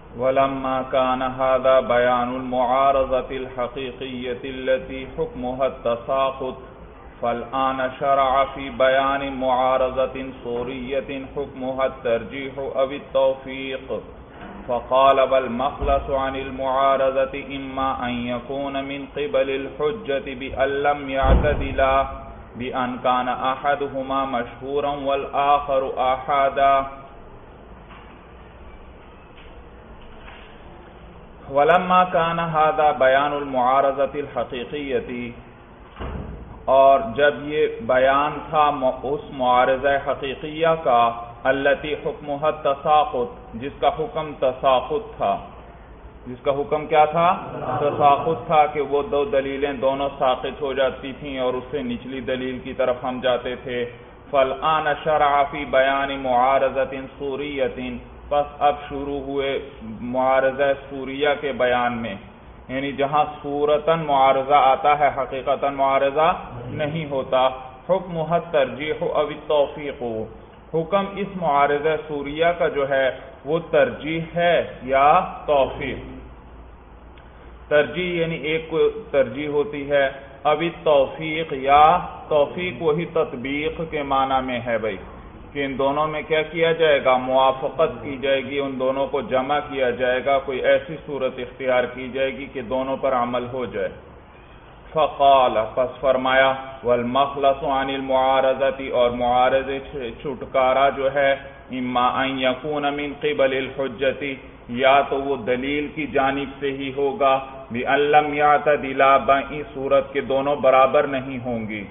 ولما كان هذا بيان المعارضة الحقيقية التي حكمها التساقط فالآن شرع في بيان معارضة صورية حكمها الترجيح أو التوفيق فقال والمخلص عن المعارضة إما أن يكون من قبل الحجة بأن لم يعتدلا بأن كان أحدهما مشهورا والآخر آحادا ولما كان هذا بيان المعارضة الحقيقية اور جب یہ بیان تھا اس معارضہ حقیقیہ کا التي حکمها التساقط جس کا حکم تساقط تھا جس کا حکم کیا تھا تساقط تھا کہ وہ دو دلیلیں دونوں ساقط ہو جاتی تھیں اور اس سے نچلی دلیل کی طرف ہم جاتے تھے فالآن شرع فی بیان معارضۃ صوریۃ پس اب شروع ہوئے معارضہ صوریہ کے بیان میں یعنی جہاں صورتاً معارضہ آتا ہے حقیقتاً معارضہ نہیں ہوتا حکمہ الترجیح او التوفیق حکم اس معارضہ صوریہ کا جو ہے وہ ترجیح ہے یا توفیق ترجیح یعنی ایک کو ترجیح ہوتی ہے اب توفیق یا توفیق وہی تطبیق کے معنی میں ہے بھائی کہ ان دونوں میں کیا کیا جائے گا موافقت کی جائے گی ان دونوں کو جمع کیا جائے گا کوئی ایسی صورت اختیار کی جائے گی کہ دونوں پر عمل ہو جائے فقال پس فرمایا والمخلص عن المعارضة اور معارضے چھٹکارا جو ہے اما ان یکون من قبل الحجت یا تو وہ دلیل کی جانب سے ہی ہوگا بأن لم یعتدلا بائیں صورت کے دونوں برابر نہیں ہوں گی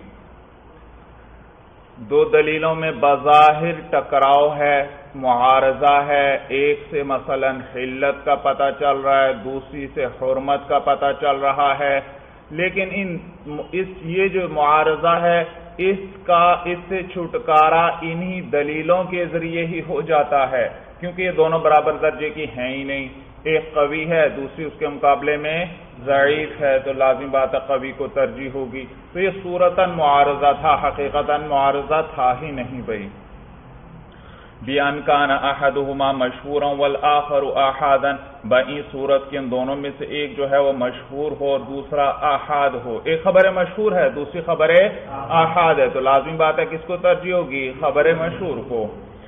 دو دلیلوں میں بظاہر ٹکراؤ ہے معارضہ ہے ایک سے مثلا حلت کا پتہ چل رہا ہے دوسری سے حرمت کا پتہ چل رہا ہے لیکن یہ جو معارضہ ہے اس سے چھٹکارا انہی دلیلوں کے ذریعے ہی ہو جاتا ہے کیونکہ یہ دونوں برابر درجے کی ہیں ہی نہیں ایک قوی ہے دوسری اس کے مقابلے میں ضعیف ہے تو لازم بات ہے قوی کو ترجیح ہوگی تو یہ صورتاً معارضہ تھا حقیقتاً معارضہ تھا ہی نہیں بھائی بِأَنْ كَانَ أَحَدُهُمَا مَشْهُورًا وَالْآخَرُ آحَادًا بائیں صورت کے ان دونوں میں سے ایک جو ہے وہ مشہور ہو اور دوسرا آحاد ہو ایک خبر مشہور ہے دوسری خبر آحاد ہے تو لازم بات ہے کس کو ترجیح ہوگی خبر مشہور کو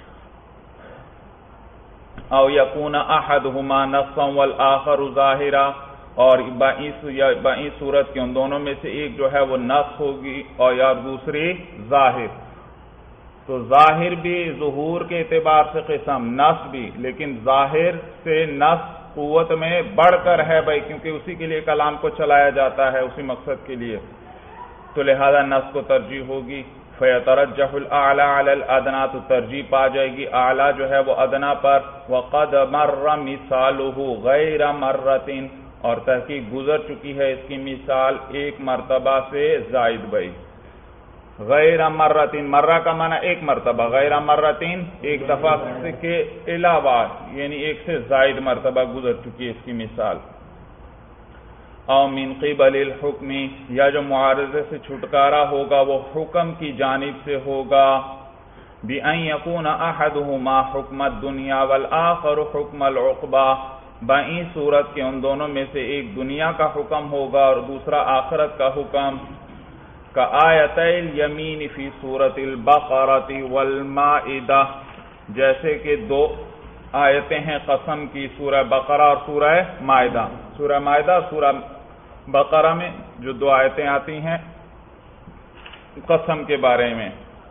او یکون احدہما نصا والآخر ظاہرا اور بائیں صورت کے ان دونوں میں سے ایک جو ہے وہ نص ہوگی اور یا دوسری ظاہر تو ظاہر بھی ظہور کے اعتبار سے قسم نص بھی لیکن ظاہر سے نص قوت میں بڑھ کر ہے بھائی کیونکہ اسی کے لیے کلام کو چلایا جاتا ہے اسی مقصد کے لیے تو لہذا نص کو ترجیح ہوگی فَيَتَرَجَّحُ الْأَعْلَى عَلَى الْأَدْنَى تو ترجیح پا جائے گی اعلیٰ جو ہے وہ ادنا پر وَقَدْ مَرَّ مِثَالُهُ غَيْرَ مَرَّةٍ اور تحقیق گزر چکی ہے اس کی مثال ایک مرتبہ سے زائد بھائی غیر مرتين مرہ کا معنی ایک مرتبہ غیر مرتين ایک دفعہ کے علاوہ یعنی ایک سے زائد مرتبہ گزر چکی ہے اس کی مثال او من قبل الحکم یا جو معارضے سے چھٹکارا ہوگا وہ حکم کی جانب سے ہوگا بأن يكون احدهما حکم الدنیا والآخر حکم العقبہ بائیں صورت کے ان دونوں میں سے ایک دنیا کا حکم ہوگا اور دوسرا آخرت کا حکم کآیت الیمین فی سورۃ البقرۃ والمائدہ جیسے کہ دو آیتیں ہیں قسم کی سورہ بقرہ اور سورہ مائدہ سورہ بقرہ میں جو دو آیتیں آتی ہیں قسم کے بارے میں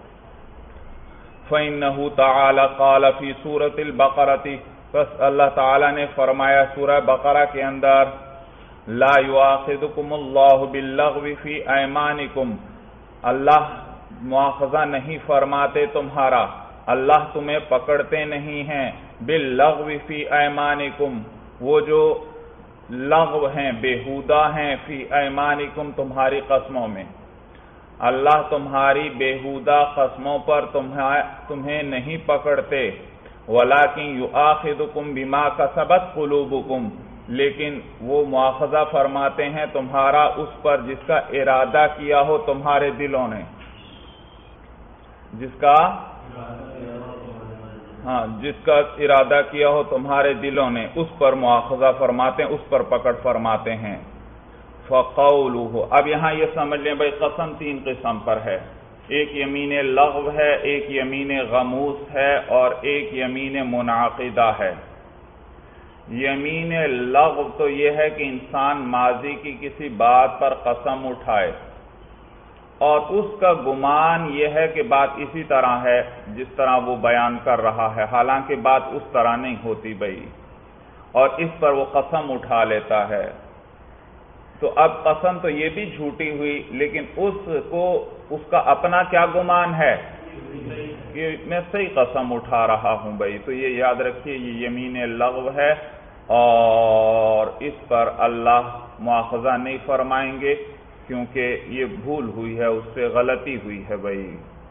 فَإِنَّهُ تَعَالَى قَالَ فِي سُورَةِ الْبَقَرَةِ بس اللہ تعالیٰ نے فرمایا سورہ بقرہ کے اندر لا یؤاخذکم اللہ باللغو فی ایمانکم اللہ مواخذہ نہیں فرماتے تمہارا اللہ تمہیں پکڑتے نہیں ہیں باللغو فی ایمانکم وہ جو لغو ہیں بیہودہ ہیں فی ایمانکم تمہاری قسموں میں اللہ تمہاری بیہودہ قسموں پر تمہیں نہیں پکڑتے ولیکن یؤاخذکم بما کسبت قلوبکم لیکن وہ مواخذہ فرماتے ہیں تمہارا اس پر جس کا ارادہ کیا ہو تمہارے دلوں نے جس کا ہاں جس کا ارادہ کیا ہو تمہارے دلوں نے اس پر مواخذہ فرماتے ہیں، اس پر پکڑ فرماتے ہیں۔ فَقَوْلُهُ، اب یہاں یہ سمجھ لیں بھائی قسم تین قسم پر ہے، ایک یمین لغو ہے، ایک یمین غموس ہے، اور ایک یمین منعقدہ ہے۔ یمین لغو تو یہ ہے کہ انسان ماضی کی کسی بات پر قسم اٹھائے اور اس کا گمان یہ ہے کہ بات اسی طرح ہے جس طرح وہ بیان کر رہا ہے، حالانکہ بات اس طرح نہیں ہوتی بھائی، اور اس پر وہ قسم اٹھا لیتا ہے۔ تو اب قسم تو یہ بھی جھوٹی ہوئی، لیکن اس کا اپنا کیا گمان ہے کہ میں صحیح قسم اٹھا رہا ہوں بھائی، تو یہ یاد رکھیے یہ یمین لغو ہے، اور اس پر اللہ مواخذہ نہیں فرمائیں گے کیونکہ یہ بھول ہوئی ہے، اس سے غلطی ہوئی ہے بھائی۔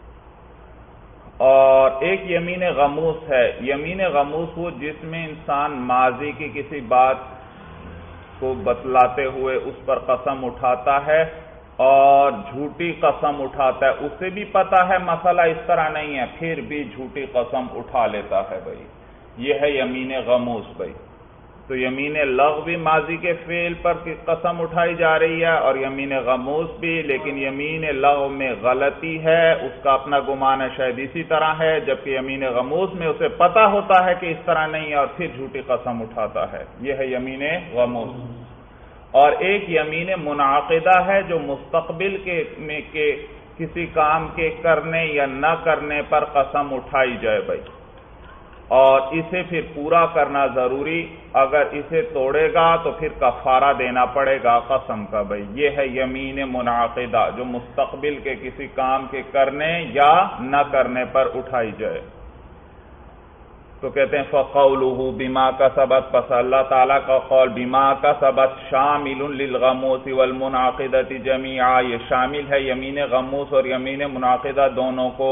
اور ایک یمین غموس ہے، یمین غموس وہ جس میں انسان ماضی کی کسی بات کو بتلاتے ہوئے اس پر قسم اٹھاتا ہے اور جھوٹی قسم اٹھاتا ہے، اسے بھی پتا ہے مسئلہ اس طرح نہیں ہے، پھر بھی جھوٹی قسم اٹھا لیتا ہے بھائی، یہ ہے یمین غموس بھائی۔ تو یمین لغو بھی ماضی کے فعل پر قسم اٹھائی جا رہی ہے اور یمین غموس بھی، لیکن یمین لغو میں غلطی ہے، اس کا اپنا گمان ہے شاید اسی طرح ہے، جبکہ یمین غموس میں اسے پتا ہوتا ہے کہ اس طرح نہیں ہے اور پھر جھوٹی قسم اٹھاتا ہے، یہ ہے یمین غموس۔ اور ایک یمین منعقدہ ہے جو مستقبل کے کسی کام کے کرنے یا نہ کرنے پر قسم اٹھائی جائے بھائی، اور اسے پھر پورا کرنا ضروری، اگر اسے توڑے گا تو پھر کفارہ دینا پڑے گا قسم کا بھائی، یہ ہے یمین منعقدہ جو مستقبل کے کسی کام کے کرنے یا نہ کرنے پر اٹھائی جائے۔ تو کہتے ہیں فَقَوْلُهُ بِمَا كَسَبَتْ، پس اللہ تعالیٰ کا قول بِمَا كَسَبَتْ شامل للغموس والمنعقدة جميعا، یہ شامل ہے یمین غموس اور یمین منعقدہ دونوں کو۔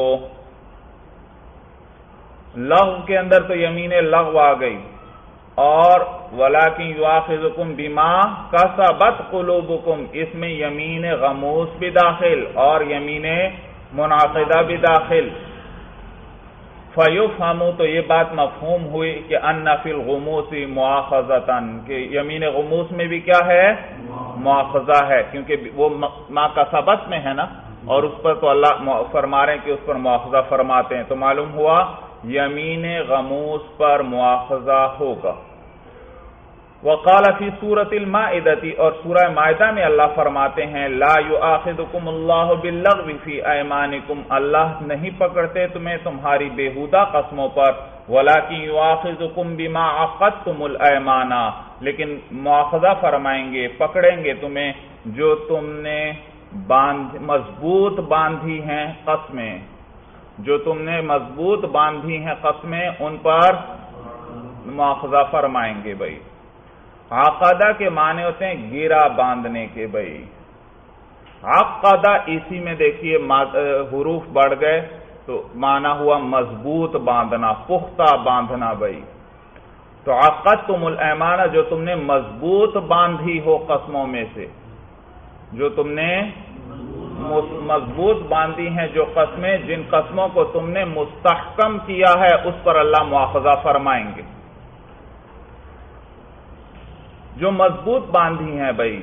لغو کے اندر تو یمین لغو آ گئی، اور وَلَكِنْ يُؤَاخِذُكُمْ بِمَا كَسَبَتْ قُلُوبُكُمْ، اس میں یمین غموس بھی داخل اور یمین منعقدہ بھی داخل۔ فَيُفْهَمُ، تو یہ بات مفہوم ہوئی کہ أَنَّ فِي الْغُمُوسِ مُؤَاخَذَةً، کہ یمین غموس میں بھی کیا ہے مؤاخذہ ہے، کیونکہ وہ ما کسبت میں ہے نا، اور اس پر تو اللہ فرما رہے ہیں کہ اس پر مؤاخذہ فرماتے ہیں، تو معلوم ہوا یمین غموس پر مؤاخذہ ہوگا۔ وقال فی سورۃ المائدہ، اور سورہ مائدہ میں اللہ فرماتے ہیں لا یؤاخذکم اللہ باللغو فی ایمانکم، اللہ نہیں پکڑتے تمہیں تمہاری بیہودہ قسموں پر، ولکن یؤاخذکم بما عقدتم الایمان، لیکن مؤاخذہ فرمائیں گے، پکڑیں گے تمہیں جو تم نے مضبوط باندھی ہیں قسمیں، جو تم نے مضبوط باندھی ہیں قسمیں، ان پر مؤاخذہ فرمائیں گے بھائی۔ عقدہ کے معنی ہوتے ہیں گرا باندھنے کے بھائی، عقدہ اسی میں دیکھیے حروف بڑھ گئے تو معنی ہوا مضبوط باندھنا، پختہ باندھنا بھائی۔ تو عقدتم الایمان، جو تم نے مضبوط باندھی ہو قسموں میں سے، جو تم نے مضبوط باندھی ہیں جو قسمیں، جن قسموں کو تم نے مستحکم کیا ہے اس پر اللہ مؤاخذہ فرمائیں گے، جو مضبوط باندھی ہیں بھائی۔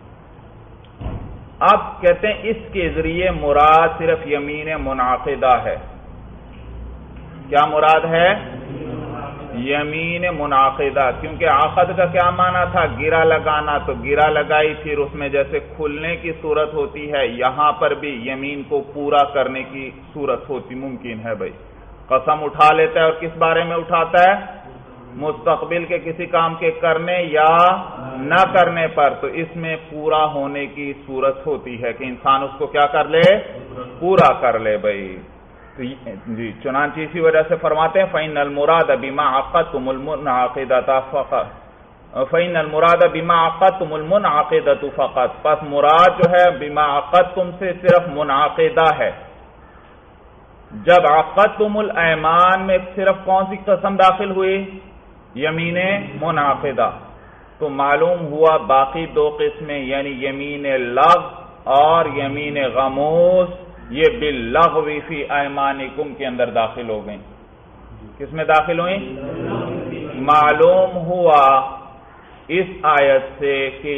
اب کہتے ہیں اس کے ذریعے مراد صرف یمین منعقدہ ہے۔ کیا مراد ہے؟ یمین منعقدہ، کیونکہ عقد کا کیا معنی تھا؟ گرا لگانا، تو گرا لگائی، پھر اس میں جیسے کھلنے کی صورت ہوتی ہے، یہاں پر بھی یمین کو پورا کرنے کی صورت ہوتی ممکن ہے بھائی۔ قسم اٹھا لیتا ہے، اور کس بارے میں اٹھاتا ہے؟ مستقبل کے کسی کام کے کرنے یا نہ کرنے پر، تو اس میں پورا ہونے کی صورت ہوتی ہے کہ انسان اس کو کیا کر لے؟ پورا کر لے بھائی۔ جی چنانچہ اسی وجہ سے فرماتے ہیں فَإِنَّ الْمُرَادَ بِمَا عَقَدْتُمُ الْمُنْعَقِدَةَ فَقَطْ، فَإِنَّ الْمُرَادَ بِمَا عَقَدْتُمُ الْمُنْعَقِدَةُ فَقَطْ، پس مراد جو ہے بِمَا عَقَدْتُم سے صرف منعقدہ ہے۔ جب عقدتم الایمان میں صرف کون سی قسم داخل ہوئی؟ یمین منعقدہ، تو معلوم ہوا باقی دو قسمیں یعنی یمین لغو اور یمین غموس یہ باللغو فی ایمانکم کے اندر داخل ہو گئیں۔ کس میں داخل ہوئی؟ معلوم ہوا اس آیت سے کہ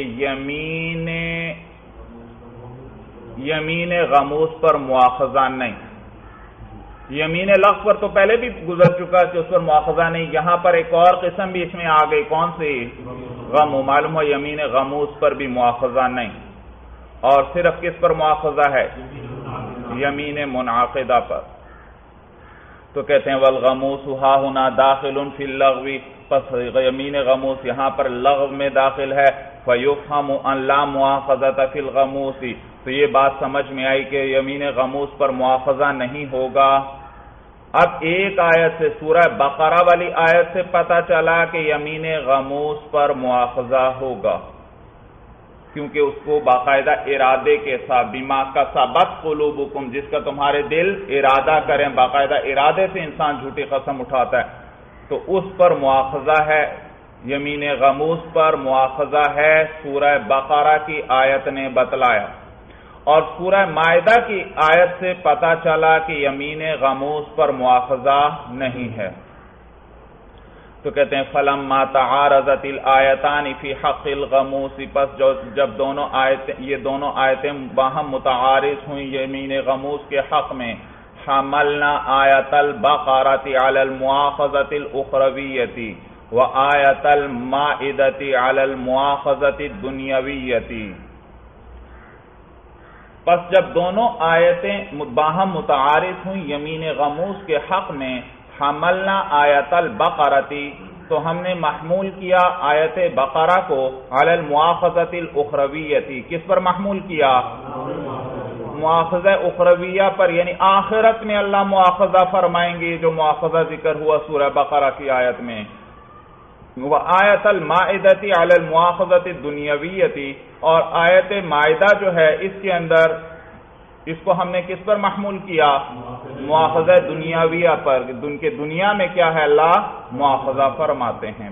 یمین غموس پر مواخذہ نہیں. یمین لغو پر تو پہلے بھی گزر چکا کہ اس پر مواخذہ نہیں. یہاں پر ایک اور قسم بھی اس میں آ گئی. کون سی؟ غمو. معلوم ہوا یمین غموس پر بھی مواخذہ نہیں. اور صرف کس پر مواخذہ ہے؟ یمین منعقدہ پر. تو کہتے ہیں والغموس ہا ہنا داخل فی اللغو، پس یمین غموس یہاں پر لغو میں داخل ہے. فیفہم ان لا مواخذۃ فی الغموس، تو یہ بات سمجھ میں آئی کہ یمین غموس پر مواخذہ نہیں ہوگا. اب ایک آیت سے، سورہ بقرہ والی آیت سے پتہ چلا کہ یمین غموس پر مواخذہ ہوگا، کیونکہ اس کو باقاعدہ ارادے کے ساتھ بما کسبت قلوبکم، جس کا تمہارے دل ارادہ کریں، باقاعدہ ارادے سے انسان جھوٹی قسم اٹھاتا ہے، تو اس پر مواخذہ ہے. یمین غموس پر مواخذہ ہے، سورہ بقرہ کی آیت نے بتلایا. اور سورہ مائدہ کی آیت سے پتہ چلا کہ یمین غموس پر مواخذہ نہیں ہے. تو کہتے ہیں فلما تعارضت الآیتان فی حق الغموس، پس جب یہ دونوں آیتیں باہم متعارض ہوئیں یمین غموس کے حق میں، حملنا آیت البقرۃ علی المواخذۃ الاخرویۃ و آیت المائدۃ علی المواخذۃ الدنیویۃ. پس جب دونوں آیتیں باہم متعارض ہوئیں یمین غموس کے حق میں، حملنا آیت البقرۃ، تو ہم نے محمول کیا آیت بقرہ کو علی المواخذۃ الاخرویۃ. کس پر محمول کیا؟ مواخذہ اخرویہ پر، یعنی آخرت میں اللہ مواخذہ فرمائیں گے، جو مواخذہ ذکر ہوا سورہ بقرہ کی آیت میں. وآیت المائدۃ علی المواخذۃ الدنیویۃ، اور آیت مائدہ جو ہے اس کے اندر اس کو ہم نے کس پر محمول کیا؟ مواخذہ دنیاویہ پر، کہ دنیا میں کیا ہے اللہ مواخذہ فرماتے ہیں.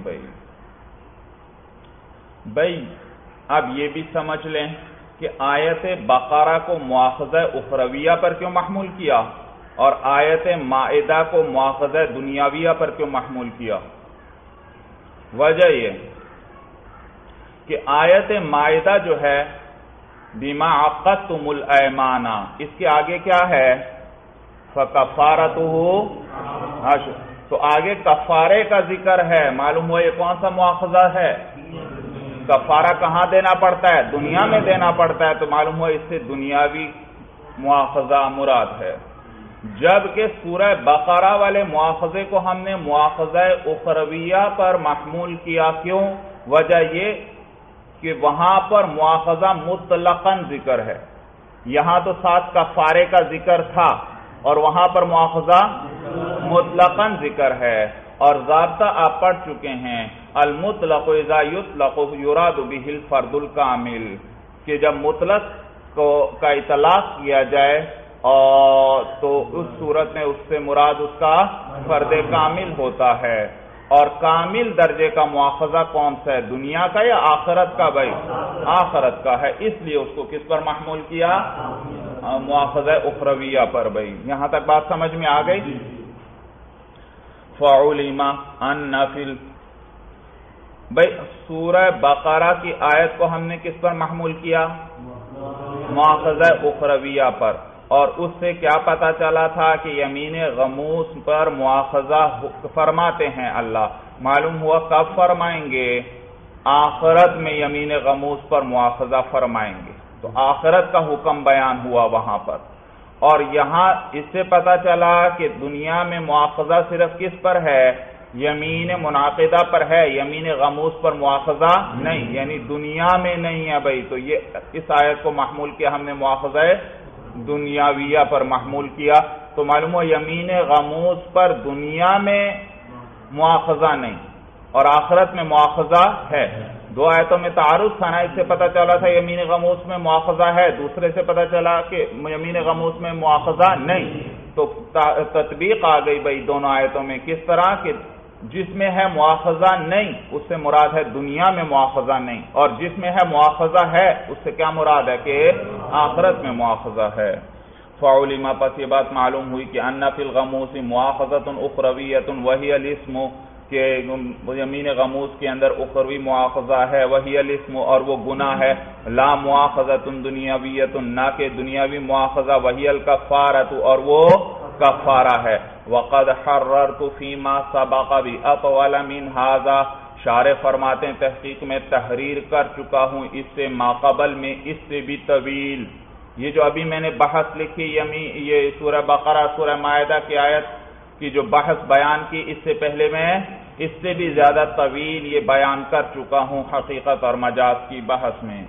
بھائی اب یہ بھی سمجھ لیں کہ آیت بقرہ کو مواخذہ اخرویہ پر کیوں محمول کیا اور آیت مائدہ کو مواخذہ دنیاویہ پر کیوں محمول کیا؟ وجہ یہ کہ آیت مائدہ جو ہے بما عقدتم الایمان، اس کے آگے کیا ہے؟ فکفارتہ، تو آگے کفارے کا ذکر ہے. معلوم ہوا یہ کون سا مواخذہ ہے؟ کفارہ کہاں دینا پڑتا ہے؟ دنیا میں دینا پڑتا ہے. تو معلوم ہوا اس سے دنیاوی مواخذہ مراد ہے. جبکہ سورہ بقرہ والے مواخذے کو ہم نے مواخذہ اخرویہ پر محمول کیا. کیوں؟ وجہ یہ کہ وہاں پر مواخذہ مطلقاً ذکر ہے. یہاں تو ساتھ کفارے کا ذکر تھا اور وہاں پر مواخذہ مطلقاً ذکر ہے. اور ضابطہ آپ پڑھ چکے ہیں، المطلق اذا یطلق یراد بہ الفرد الکامل، کہ جب مطلق کا اطلاق کیا جائے اور تو اس صورت میں اس سے مراد اس کا فرد کامل ہوتا ہے. اور کامل درجے کا مواخذہ کون سا ہے؟ دنیا کا یا آخرت کا؟ بھائی آخرت کا ہے، اس لیے اس کو کس پر محمول کیا؟ مواخذہ اخرویہ پر. بھائی یہاں تک بات سمجھ میں آ گئی؟ فعلم ان فی، بھائی سورہ بقرہ کی آیت کو ہم نے کس پر محمول کیا؟ مواخذہ اخرویہ پر. اور اس سے کیا پتا چلا تھا کہ یمین غموس پر مواخذہ فرماتے ہیں اللہ. معلوم ہوا کب فرمائیں گے؟ آخرت میں یمین غموس پر مواخذہ فرمائیں گے. تو آخرت کا حکم بیان ہوا وہاں پر. اور یہاں اس سے پتا چلا کہ دنیا میں مواخذہ صرف کس پر ہے؟ یمین منعقدہ پر ہے، یمین غموس پر مواخذہ نہیں، یعنی دنیا میں نہیں ہے. بھائی تو یہ اس آیت کو محمول کیا ہم نے مواخذہ دنیاویہ پر محمول کیا. تو معلوم ہو یمین غموس پر دنیا میں مواخذہ نہیں اور آخرت میں مواخذہ ہے. دو آیتوں میں تعارض تھا نا، اس سے پتہ چلا تھا یمین غموس میں مواخذہ ہے، دوسرے سے پتہ چلا کہ یمین غموس میں مواخذہ نہیں. تو تطبیق آ گئی بھائی دونوں آیتوں میں. کس طرح کہ جس میں ہے مواخذہ نہیں اس سے مراد ہے دنیا میں مواخذہ نہیں، اور جس میں ہے مواخذہ ہے اس سے کیا مراد ہے کہ آخرت میں مواخذہ ہے. فعلم پس یہ بات معلوم ہوئی کہ ان فی الغموس مؤاخذۃ اخرویۃ وہی الاسم کہ یمین غموس کے اندر اخروی مؤاخذہ ہے، وہی الاسم اور وہ گناہ ہے، لا مؤاخذۃ دنیاویۃ نہ کہ دنیاوی مؤاخذہ، وہی الکفارۃ اور وہ کفارہ ہے۔ وقد حررت فیما سبق باطول من هذا، شارح فرماتے ہیں تحقیق میں تحریر کر چکا ہوں اس سے ماقبل میں اس سے بھی طویل۔ یہ جو ابھی میں نے بحث لکھی یہ سورہ بقرہ سورہ مائدہ کی آیت کی جو بحث بیان کی، اس سے پہلے میں اس سے بھی زیادہ طویل یہ بیان کر چکا ہوں حقیقت اور مجاز کی بحث میں۔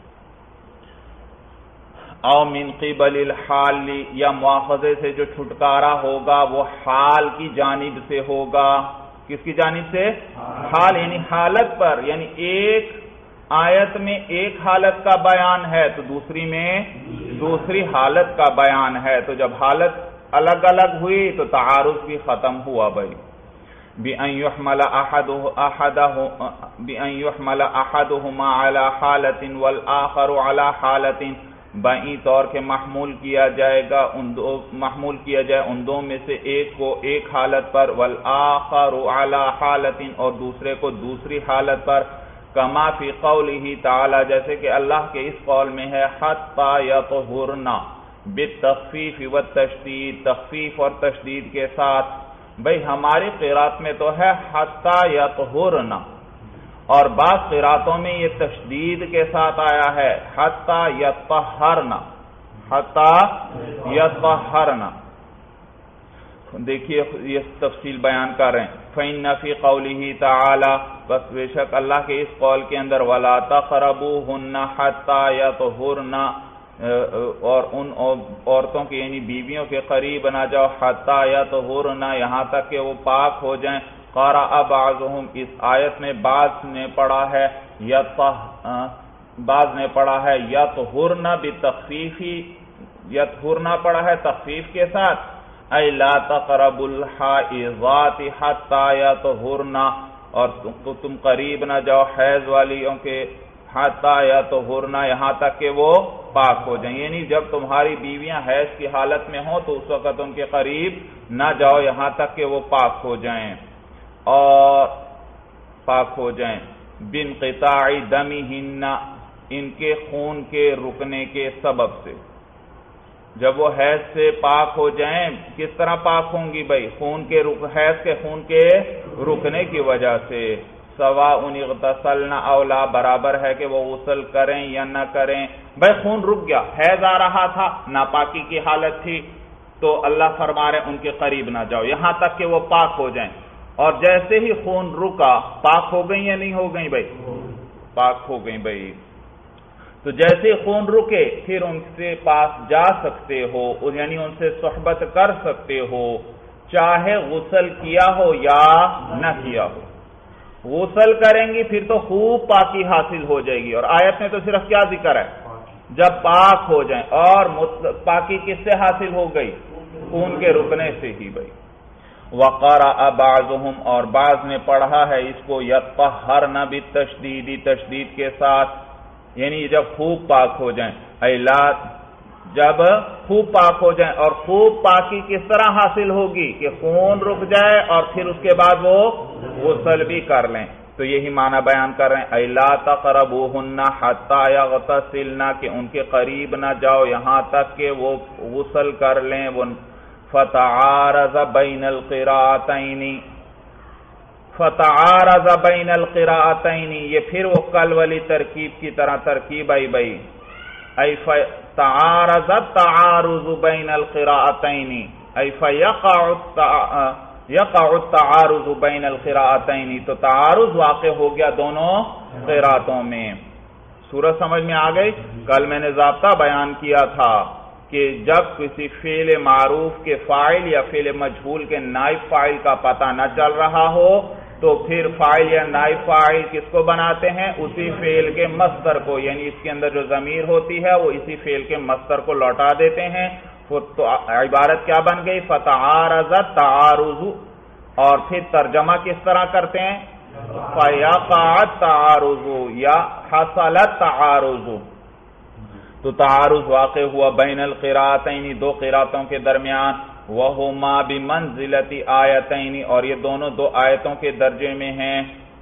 او من قبل الحال، یا مواخذے سے جو چھٹکارا ہوگا وہ حال کی جانب سے ہوگا۔ کس کی جانب سے؟ حال یعنی حالت پر، یعنی ایک آیت میں ایک حالت کا بیان ہے تو دوسری میں دوسری حالت کا بیان ہے، تو جب حالت الگ الگ ہوئی تو تعارض بھی ختم ہوا بھائی۔ بِأَن يُحْمَلَ أَحَدُهُمَا عَلَى حَالَةٍ وَالْآخَرُ عَلَى حَالَةٍ، بائیں طور کے محمول کیا جائے ان دو میں سے ایک کو ایک حالت پر، وَالْآخَرُ عَلَى حَالَةٍ اور دوسرے کو دوسری حالت پر، کما فی قولہ تعالی جیسے کہ اللہ کے اس قول میں ہے حتی یطہرن بالتخفیف والتشدید، تخفیف اور تشدید کے ساتھ۔ بھئی ہماری قرات میں تو ہے حتی یطہرن، اور بعض قراتوں میں یہ تشدید کے ساتھ آیا ہے حتی یطہرن، حتی یطہرن۔ دیکھیے یہ تفصیل بیان کر رہے ہیں۔ فَإِنَّ فِي قَوْلِهِ تَعَالَى، بس بے شک اللہ کے اس قول کے اندر وَلَا تَقْرَبُوهُنَّ حَتَّى يَطْهُرْنَ، اور ان عورتوں کے یعنی بیویوں کے قریب نہ جاؤ حَتَّى يَطْهُرْنَ یہاں تک کہ وہ پاک ہو جائیں۔ قَرَأَ بَعْضُهُمْ، اس آیت میں بعض نے پڑھا ہے يَطْهُرْنَ بِالتَخْفِيفِ، يَطْهُرْنَ پڑھا ہے تخفیف کے ساتھ، اے لا تقربوا الحائضات حتى يطهرن، اور تم قریب نہ جاؤ حیض والیوں کے حتى يطهرن یہاں تک کہ وہ پاک ہو جائیں، یعنی جب تمہاری بیویاں حیض کی حالت میں ہوں تو اس وقت ان کے قریب نہ جاؤ یہاں تک کہ وہ پاک ہو جائیں اور پاک ہو جائیں۔ بانقطاع دمہن، ان کے خون کے رکنے کے سبب سے، جب وہ حیض سے پاک ہو جائیں کس طرح پاک ہوں گی بھائی؟ حیض کے خون کے رکنے کی وجہ سے۔ سواء اغتسلن او لا، برابر ہے کہ وہ غسل کریں یا نہ کریں۔ بھائی خون رک گیا، حیض آ رہا تھا، ناپاکی کی حالت تھی، تو اللہ فرما رہے ان کے قریب نہ جاؤ یہاں تک کہ وہ پاک ہو جائیں، اور جیسے ہی خون رکا پاک ہو گئی یا نہیں ہو گئی بھائی؟ پاک ہو گئی بھائی۔ تو جیسے خون رکے پھر ان سے پاس جا سکتے ہو، یعنی ان سے صحبت کر سکتے ہو، چاہے غسل کیا ہو یا نہ کیا ہو۔ غسل کریں گی پھر تو خوب پاکی حاصل ہو جائے گی، اور آیت میں تو صرف کیا ذکر ہے؟ جب پاک ہو جائیں، اور پاکی کس سے حاصل ہو گئی؟ خون کے رکنے سے ہی بھائی۔ وقرأ بعضهم، اور بعض نے پڑھا ہے اس کو یطہرن بالتشدید، تشدید کے ساتھ، یعنی جب خوب پاک ہو جائیں، جب خوب پاک ہو جائیں، اور خوب پاکی کس طرح حاصل ہوگی کہ خون رک جائے اور پھر اس کے بعد وہ غسل بھی کر لیں، تو یہی معنی بیان کر رہے ہیں اے لا تقربوهن حتى يغتسلن، کہ ان کے قریب نہ جاؤ یہاں تک کہ وہ غسل کر لیں۔ فتعارض بین القراءتین، یہ پھر وہ کل والی ترکیب کی طرح ترکیب آئی بھائی، ای تعارض التعارض بین القراءتین، ای یقع التعارض بین القراءتین، تو تعارض واقع ہو گیا دونوں قراءتوں میں۔ سورج سمجھ میں آ گئی؟ کل میں نے ضابطہ بیان کیا تھا کہ جب کسی فعل معروف کے فاعل یا فعل مجہول کے نائب فاعل کا پتہ نہ چل رہا ہو تو پھر فاعل یا نائب فاعل کس کو بناتے ہیں؟ اسی فعل کے مصدر کو، یعنی اس کے اندر جو ضمیر ہوتی ہے وہ اسی فعل کے مصدر کو لوٹا دیتے ہیں، تو عبارت کیا بن گئی؟ فتعارض التعارض، اور پھر ترجمہ کس طرح کرتے ہیں؟ فیقع التعارض یا حصل التعارض، تو تعارض واقع ہوا بین القراءتین، دو قراءتوں کے درمیان، وہما بمنزلۃ آیتین، اور یہ دونوں دو آیتوں کے درجے میں ہیں۔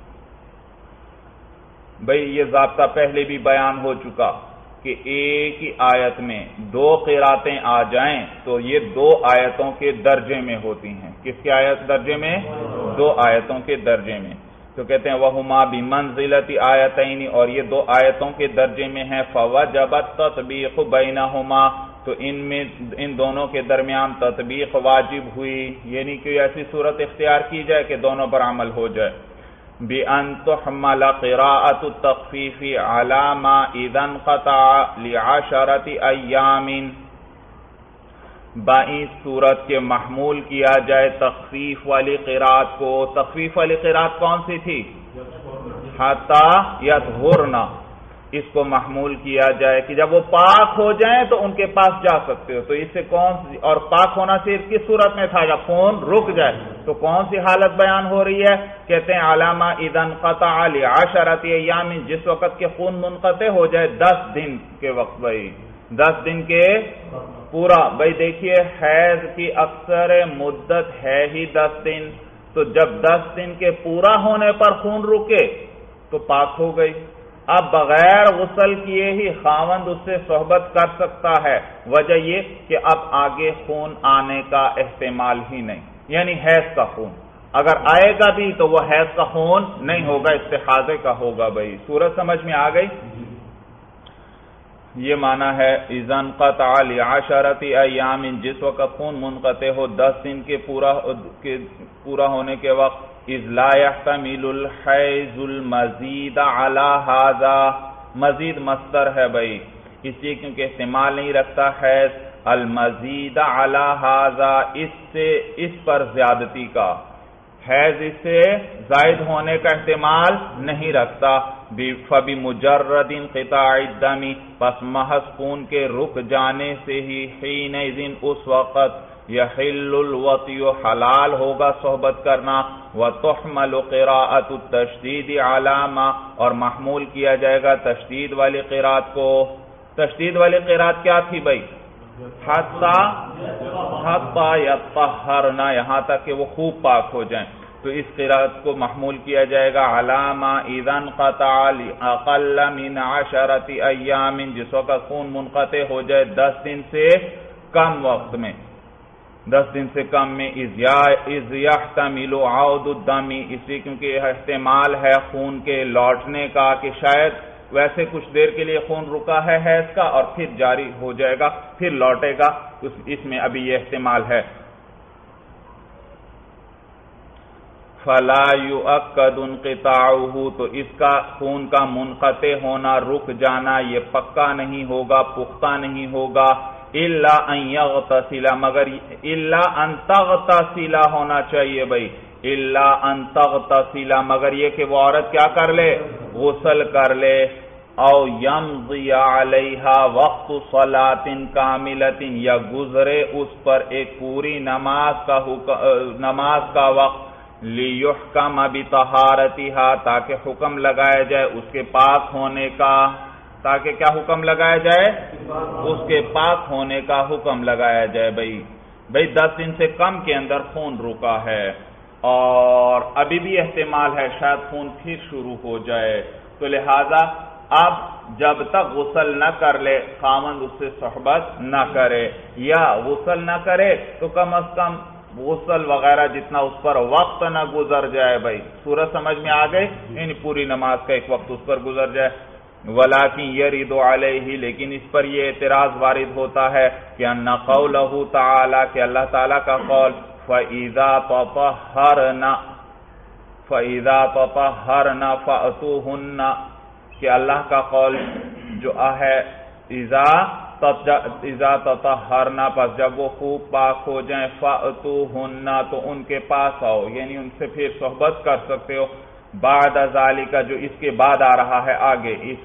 بھئی یہ ضابطہ پہلے بھی بیان ہو چکا کہ ایک ہی آیت میں دو قراءتیں آ جائیں تو یہ دو آیتوں کے درجے میں ہوتی ہیں۔ کس کے آیت درجے میں؟ دو آیتوں کے درجے میں۔ تو کہتے ہیں وہما بمنزلۃ آیتین، اور یہ دو آیتوں کے درجے میں ہیں، فوجبت تطبیق بینہما، تو ان دونوں کے درمیان تطبیق واجب ہوئی، یعنی کہ ایسی صورت اختیار کی جائے کہ دونوں پر عمل ہو جائے۔ بِأَن تُحْمَلَ قِرَاءَةُ التَّخْفِيفِ عَلَى مَا إِذَا انْقَطَعَ لِعَشَرَةِ أَيَّامٍ، بائیں صورت کے محمول کیا جائے تخفیف والی قرات کو۔ تخفیف والی قرات کون سی تھی؟ حتی یطہرن، اس کو محمول کیا جائے کہ جب وہ پاک ہو جائیں تو ان کے پاس جا سکتے ہو۔ تو اس سے کون سی، اور پاک ہونا صرف کس صورت میں تھا؟ جب خون رک جائے، تو کون سی حالت بیان ہو رہی ہے؟ کہتے ہیں علامہ اذا انقطع لعشرۃ ایام، جس وقت کے خون منقطع ہو جائے 10 دن کے وقت۔ بھائی 10 دن کے پورا، بھائی دیکھیے حیض کی اکثر مدت ہے ہی 10 دن، تو جب 10 دن کے پورا ہونے پر خون رکے تو پاک ہو گئی۔ اب بغیر غسل کیے ہی خاوند اس سے صحبت کر سکتا ہے، وجہ یہ کہ اب آگے خون آنے کا احتمال ہی نہیں، یعنی حیض کا خون اگر آئے گا بھی تو وہ حیض کا خون نہیں ہوگا، استحاضے کا ہوگا۔ بھائی صورت سمجھ میں آ گئی؟ یہ معنی ہے اذا انقطع لعشرۃ ایام، جس وقت خون منقطع ہو 10 دن کے پورا ہونے کے وقت، اذ لا يحتمل الحیض المزید علی ھذا، مزید مصدر ہے بھائی، اس لیے کیونکہ احتمال نہیں رکھتا حیض المزید علی ھذا، اس پر زیادتی کا، حیض اس سے زائد ہونے کا احتمال نہیں رکھتا۔ فبمجرد انقطاع الدم، پس محض خون کے رک جانے سے ہی، حینئذ اس وقت، یحل الوطی، حلال ہوگا صحبت کرنا، وتحمل قراءۃ التشدید علی ما، اور محمول کیا جائے گا تشدید والی قرات کو۔ تشدید والی قرات کیا تھی بھائی؟ حتی یطہرن، یہاں تک کہ وہ خوب پاک ہو جائیں، تو اس قرات کو محمول کیا جائے گا علی ما اذا انقطع اقل من 10 ایام، جس وقت خون منقطع ہو جائے 10 دن سے کم وقت میں، 10 دن سے کم میں، اذ یحتمل عود الدم، اس لیے کیونکہ احتمال ہے خون کے لوٹنے کا، کہ شاید ویسے کچھ دیر کے لیے خون رکا ہے حیض کا اور پھر جاری ہو جائے گا، پھر لوٹے گا، اس میں ابھی یہ احتمال ہے۔ فلا یؤکد انقطاعہ، تو اس کا خون کا منقطع ہونا، رک جانا، یہ پکا نہیں ہوگا، پختہ نہیں ہوگا، الا ان یغتسل، مگر الا ان تغتسل ہونا چاہیے بھائی، الا ان تغتسل، مگر یہ کہ وہ عورت کیا کر لے؟ غسل کر لے، او یمضی علیہا وقت صلاۃ کاملۃ، یا گزرے اس پر ایک پوری نماز کا وقت، لیحکم بطہارتہا، تاکہ حکم لگایا جائے اس کے پاک ہونے کا، تاکہ کیا حکم لگایا جائے؟ اس کے پاک ہونے کا حکم لگایا جائے۔ بھائی 10 دن سے کم کے اندر خون رکا ہے اور ابھی بھی احتمال ہے شاید خون پھر شروع ہو جائے، تو لہذا اب جب تک غسل نہ کر لے خاوند اس سے صحبت نہ کرے، یا غسل نہ کرے تو کم از کم غسل وغیرہ جتنا اس پر وقت نہ گزر جائے۔ بھائی سورج سمجھ میں آ گئی، یعنی پوری نماز کا ایک وقت اس پر گزر جائے۔ وَلَكِنْ يَرِدُ عَلَيْهِ، لیکن اس پر یہ اعتراض وارد ہوتا ہے کہ أَنَّ قَوْلَهُ تَعَالَى، کہ اللہ تعالیٰ کا قول فَإِذَا تَطَهَّرْنَ فَأْتُوهُنَّ، کہ اللہ کا قول جو ہے اذا تطہرن، پس جب وہ خوب پاک ہو جائیں، فَأْتُوهُنَّ، تو ان کے پاس آؤ، یعنی ان سے پھر صحبت کر سکتے ہو۔ بعد ذالک، جو اس کے بعد آ رہا ہے آگے، اس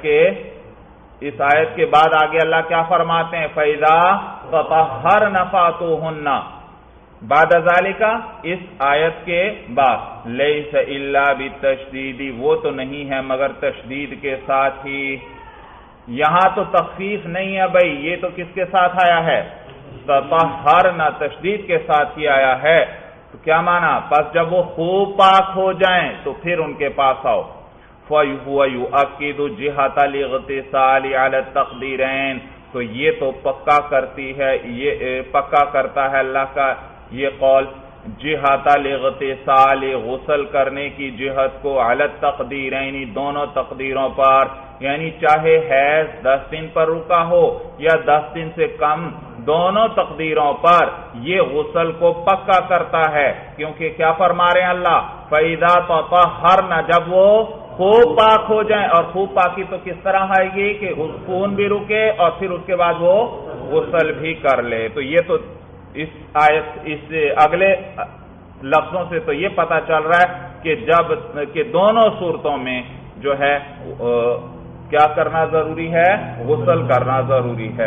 آیت کے بعد آگے اللہ کیا فرماتے ہیں؟ فَإِذَا تَطَهَّرْنَ فَأْتُوهُنَّ، بعد ذالک، اس آیت کے بعد، لَيْسَ إِلَّا بِالتَّشْدِيدِ، وہ تو نہیں ہے مگر تشدید کے ساتھ ہی، یہاں تو تخفیف نہیں ہے بھائی، یہ تو کس کے ساتھ آیا ہے؟ تطہرنا، تشدید کے ساتھ ہی آیا ہے. تو کیا مانا؟ پس جب وہ خوب پاک ہو جائیں تو پھر ان کے پاس آؤ. فَهُوَ يُؤَكِّدُ جِهَةَ الْاغْتِسَالِ عَلَى التَّقْدِيرَيْن، تو یہ تو پکا کرتی ہے، یہ پکا کرتا ہے اللہ کا یہ قول جہت الاغتسال، غسل کرنے کی جہت کو، علی التقدیرین، دونوں تقدیروں پر، یعنی چاہے حیض 10 دن پر رکا ہو یا 10 دن سے کم، دونوں تقدیروں پر یہ غسل کو پکا کرتا ہے. کیونکہ کیا فرما رہے ہیں اللہ؟ فَإِذَا تَطَهَّرْنَ، جب وہ خوب پاک ہو جائیں. اور خوب پاکی تو کس طرح آئے گی کہ خون بھی رکے اور پھر اس کے بعد وہ غسل بھی کر لے. تو یہ تو اس آیت، اس اگلے لفظوں سے تو یہ پتا چل رہا ہے کہ دونوں صورتوں میں جو ہے کیا کرنا ضروری ہے؟ غسل کرنا ضروری ہے.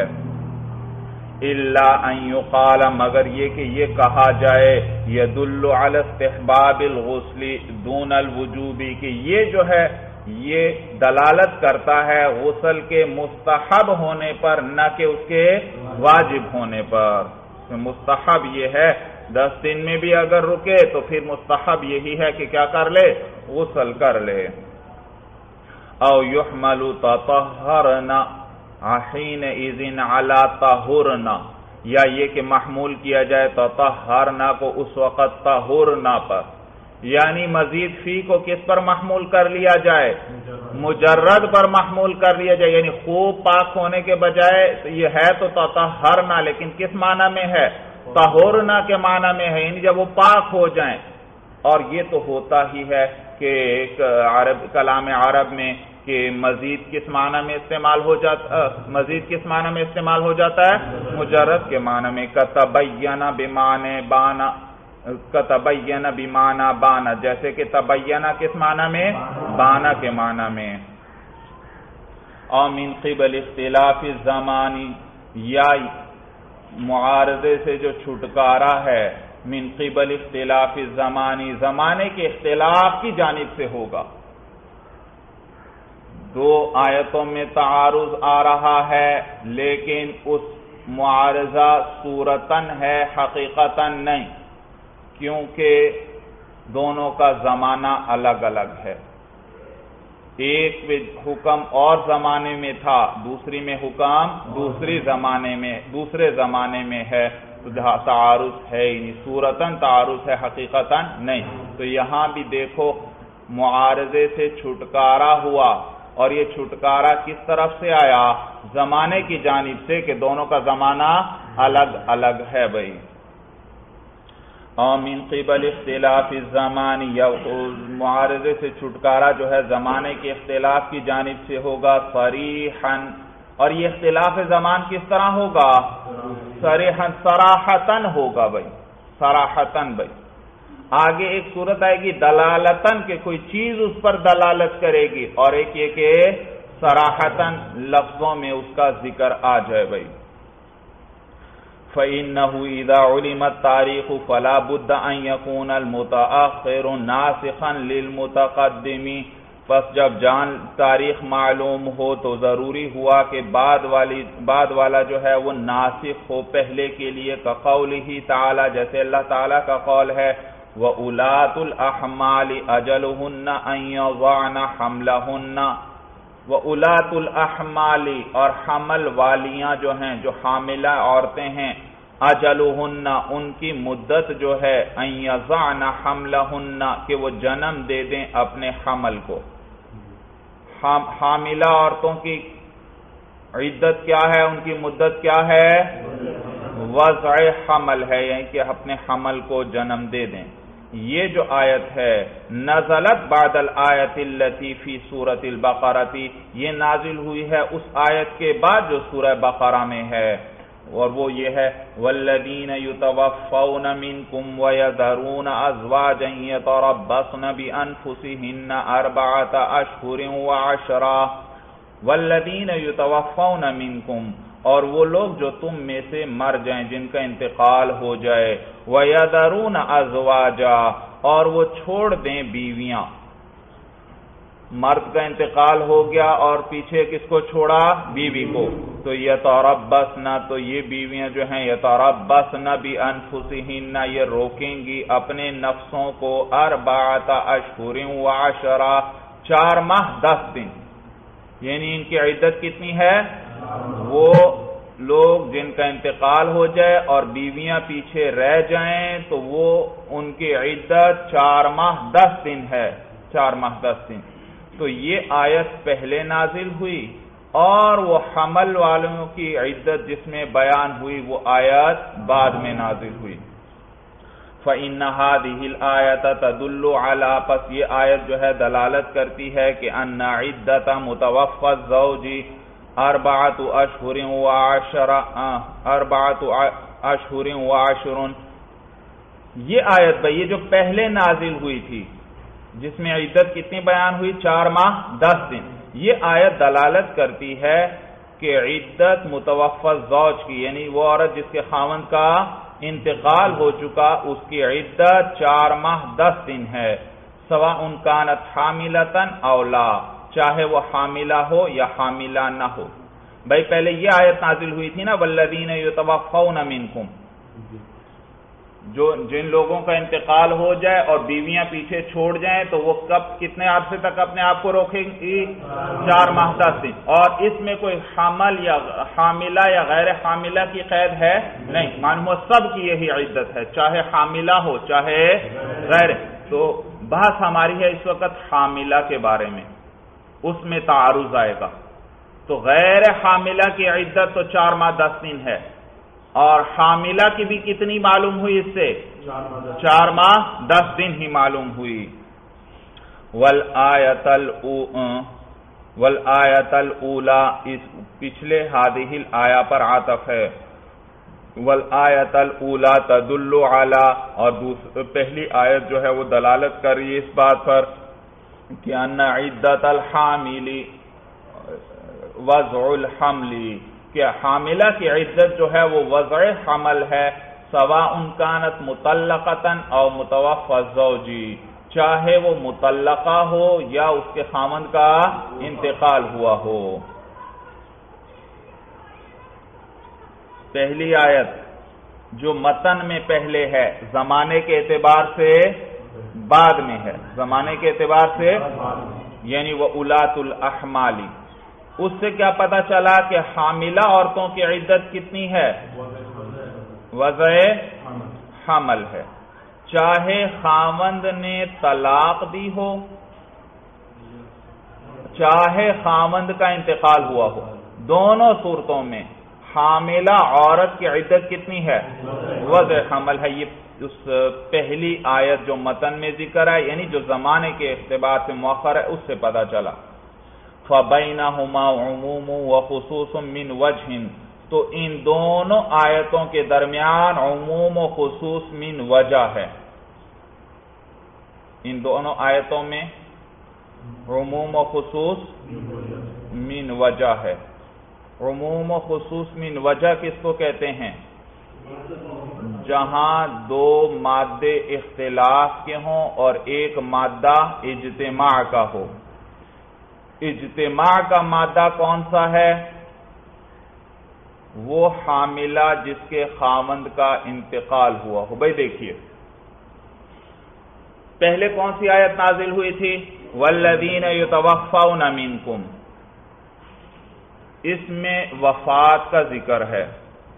الا ان يقال، مگر یہ کہ یہ کہا جائے يدل على استحباب الغسل دون الوجوب، کہ یہ جو ہے یہ دلالت کرتا ہے غسل کے مستحب ہونے پر، نہ کہ اس کے واجب ہونے پر. مستحب یہ ہے 10 دن میں بھی اگر رکے تو پھر مستحب یہی ہے کہ کیا کر لے؟ غسل کر لے. او يحمل تطهرنا حينئذ على طهرنا، یا یہ کہ محمول کیا جائے تطہرنا کو اس وقت طہرنا پر، یعنی مزید فی کو کس پر محمول کر لیا جائے؟ مجرد پر محمول کر لیا جائے، یعنی خوب پاک ہونے کے بجائے یہ ہے تو تطہرنا، لیکن کس معنی میں ہے؟ طہرنا کے معنی میں ہے، یعنی جب وہ پاک ہو جائیں. اور یہ تو ہوتا ہی ہے کہ کلام عرب میں کہ مزید کس معنی میں استعمال ہو جاتا، مزید کس معنی میں استعمال ہو جاتا ہے؟ مجرد کے معنی میں. کتبین بمعنی بانا، کتبین بمعنی بانا، جیسے کہ تبینہ کس معنی میں؟ بانا کے معنی میں. اور من قبل اختلاف الزمانی، یا معارضے سے جو چھٹکارا ہے، من قبل اختلاف الزمانی، زمانے کے اختلاف کی جانب سے ہوگا. دو آیتوں میں تعارض آ رہا ہے لیکن اس معارضہ صورتاً ہے، حقیقتاً نہیں، کیونکہ دونوں کا زمانہ الگ الگ ہے. ایک حکم اور زمانے میں تھا، دوسری میں حکم دوسرے زمانے میں ہے. تو تعارض ہے ہی نہیں، صورتاً تعارض ہے، حقیقتاً نہیں. تو یہاں بھی دیکھو معارضے سے چھٹکارا ہوا، اور یہ چھٹکارا کس طرف سے آیا؟ زمانے کی جانب سے، کہ دونوں کا زمانہ الگ الگ ہے بھائی. اور من قبل اختلاف الزمان، یا معارضے سے چھٹکارا جو ہے زمانے کے اختلاف کی جانب سے ہوگا. صریحاً، اور یہ اختلاف زمان کس طرح ہوگا؟ صریحاً، صراحتاً ہوگا بھائی، صراحتاً بھائی. آگے ایک صورت آئے گی دلالتاً، کہ کوئی چیز اس پر دلالت کرے گی، اور ایک یہ کہ صراحتاً لفظوں میں اس کا ذکر آ جائے بھائی. فَإِنَّهُ إِذَا عُلِمَ التَّارِيخُ فَلَا بُدَّ أَن يَكُونَ الْمُتَأَخِّرُ نَاسِخًا لِلْمُتَقَدِّمِ، پس جب تاریخ معلوم ہو تو ضروری ہوا کہ بعد والا جو ہے وہ ناسخ ہو پہلے کے لیے. كَقَوْلِهِ تَعَالَى، جیسے اللہ تعالیٰ کا قول ہے وَأُولَاتُ الْأَحْمَالِ أَجَلُهُنَّ أَن يَضَعْنَ حَمْلَهُنَّ. وَأُولَاتُ الْأَحْمَالِ، اور حمل والیاں جو ہیں، جو حاملہ عورتیں ہیں، اجلہن، ان کی مدت جو ہے، ان یضعن حملہن، کہ وہ جنم دے دیں اپنے حمل کو. حاملہ عورتوں کی عدت کیا ہے؟ ان کی مدت کیا ہے؟ وضع حمل ہے، یعنی کہ اپنے حمل کو جنم دے دیں. یہ جو آیت ہے نزلت بعد الآیت التي فی سورۃ البقرہ، یہ نازل ہوئی ہے اس آیت کے بعد جو سورہ بقرہ میں ہے، اور وہ یہ ہے والذین یتوفون منکم ویذرون ازواجا یتربصن بانفسہن 4 اشہر و10. والذین یتوفون منکم، اور وہ لوگ جو تم میں سے مر جائیں، جن کا انتقال ہو جائے، وَيَذَرُونَ أَزْوَاجًا، اور وہ چھوڑ دیں بیویاں. مرد کا انتقال ہو گیا اور پیچھے کس کو چھوڑا؟ بیوی کو، تو یتربصن، تو یہ بیویاں جو ہیں یتربصن بانفسہن، یہ روکیں گی اپنے نفسوں کو 4 اشہر و 10، 4 ماہ 10 دن، یعنی ان کی عدت کتنی ہے؟ وہ لوگ جن کا انتقال ہو جائے اور بیویاں پیچھے رہ جائیں تو وہ ان کی عدت 4 ماہ 10 دن ہے، 4 ماہ 10 دن۔ تو یہ آیت پہلے نازل ہوئی اور وہ حمل والوں کی عدت جس میں بیان ہوئی وہ آیت بعد میں نازل ہوئی۔ فَإِنَّ هَذِهِ الْآيَةَ تَدُلُّ عَلَىٰ، پس یہ آیت جو ہے دلالت کرتی ہے کہ أَنَّ عِدَّةَ مُتَوَفَّى الزَّوْجِ 4 أشهر و10۔ یہ آیت بھائی یہ جو پہلے نازل ہوئی تھی جس میں عدت کتنی بیان ہوئی؟ 4 ماہ 10 دن، یہ آیت دلالت کرتی ہے کہ عدت متوفی الزوج کی، یعنی وہ عورت جس کے خاوند کا انتقال ہو چکا اس کی عدت 4 ماہ 10 دن ہے، سواء کانت حاملۃ او لا، چاہے وہ حاملہ ہو یا حاملہ نہ ہو۔ بھائی پہلے یہ آیت نازل ہوئی تھی نا والذین یتوفون منکم، جن لوگوں کا انتقال ہو جائے اور بیویاں پیچھے چھوڑ جائیں تو وہ کتنے عرصے تک اپنے آپ کو روکیں گی؟ 4 ماہ 10 دن، اور اس میں کوئی حمل یا حاملہ یا غیر حاملہ کی قید ہے نہیں، معلوم سب کی یہی عدت ہے، چاہے حاملہ ہو چاہے غیر۔ تو بحث ہماری ہے اس وقت حاملہ کے بارے میں، اس میں تعارض آئے گا۔ تو غیر حاملہ کی عدت تو 4 ماہ 10 دن ہے، اور حاملہ کی بھی کتنی معلوم ہوئی اس سے؟ 4 ماہ 10 دن ہی معلوم ہوئی۔ والآیت الاولی، اس پچھلے هذه الآیہ پر عطف ہے، والآیت الاولی تدل علی، اور پہلی آیت جو ہے وہ دلالت کر رہی ہے اس بات پر کہ ان عدت الحامل وضع الحمل، کہ حاملہ کی عدت جو ہے وہ وضع حمل ہے، سواء کانت مطلقۃ او متوفی الزوج، چاہے وہ مطلقہ ہو یا اس کے خاوند کا انتقال ہوا ہو۔ پہلی آیت جو متن میں پہلے ہے زمانے کے اعتبار سے بعد میں ہے، زمانے کے اعتبار سے یعنی وہ اولات الاحمال، اس سے کیا پتا چلا کہ حاملہ عورتوں کی عدت کتنی ہے؟ وضع حمل ہے، چاہے خاوند نے طلاق دی ہو چاہے خاوند کا انتقال ہوا ہو، دونوں صورتوں میں حاملہ عورت کی عدت کتنی ہے؟ وضع حمل ہے۔ یہ اس پہلی آیت جو متن میں ذکر ہے یعنی جو زمانے کے اعتبار سے مؤخر ہے اس سے پتا چلا۔ فَبَيْنَهُمَا عُمُومٌ وَخُصُوصٌ مِّن وَجْهٍ، تو ان دونوں آیتوں کے درمیان عموم و خصوص من وجہ ہے، ان دونوں آیتوں میں عموم و خصوص من وجہ ہے۔ عموم و خصوص من وجہ کس کو کہتے ہیں؟ جہاں 2 مادے اختلاف کے ہوں اور ایک مادہ اجتماع کا ہو۔ اجتماع کا مادہ کون سا ہے؟ وہ حاملہ جس کے خاوند کا انتقال ہوا ہو۔ بھائی دیکھیے پہلے کون سی آیت نازل ہوئی تھی؟ والذین یتوفون منکم، اس میں وفات کا ذکر ہے،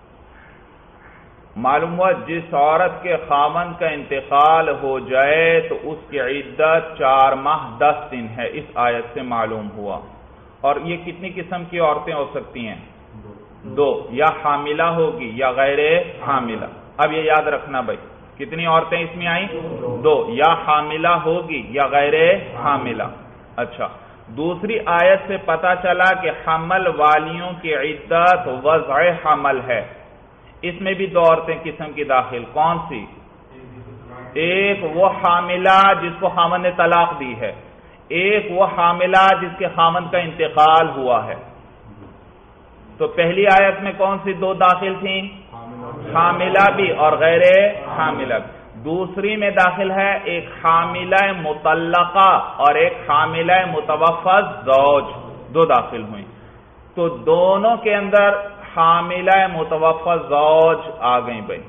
معلوم ہوا جس عورت کے خاوند کا انتقال ہو جائے تو اس کی عدت 4 ماہ 10 دن ہے، اس آیت سے معلوم ہوا۔ اور یہ کتنی قسم کی عورتیں ہو سکتی ہیں؟ 2، یا حاملہ ہوگی یا غیر حاملہ۔ اب یہ یاد رکھنا بھائی کتنی عورتیں اس میں آئیں؟ 2، یا حاملہ ہوگی یا غیر حاملہ۔ اچھا، دوسری آیت سے پتا چلا کہ حمل والیوں کی عدت وضع حمل ہے، اس میں بھی 2 عورتیں قسم کی داخل، کون سی؟ ایک وہ حاملہ جس کو خاوند نے طلاق دی ہے، ایک وہ حاملہ جس کے خاوند کا انتقال ہوا ہے۔ تو پہلی آیت میں کون سی 2 داخل تھیں؟ حاملہ بھی اور غیر حاملہ بھی۔ دوسری میں داخل ہے ایک حاملہ مطلقہ اور ایک حاملہ متوفی زوج، دو داخل ہوئی، تو دونوں کے اندر حاملہ متوفی زوج آ گئی بھائی،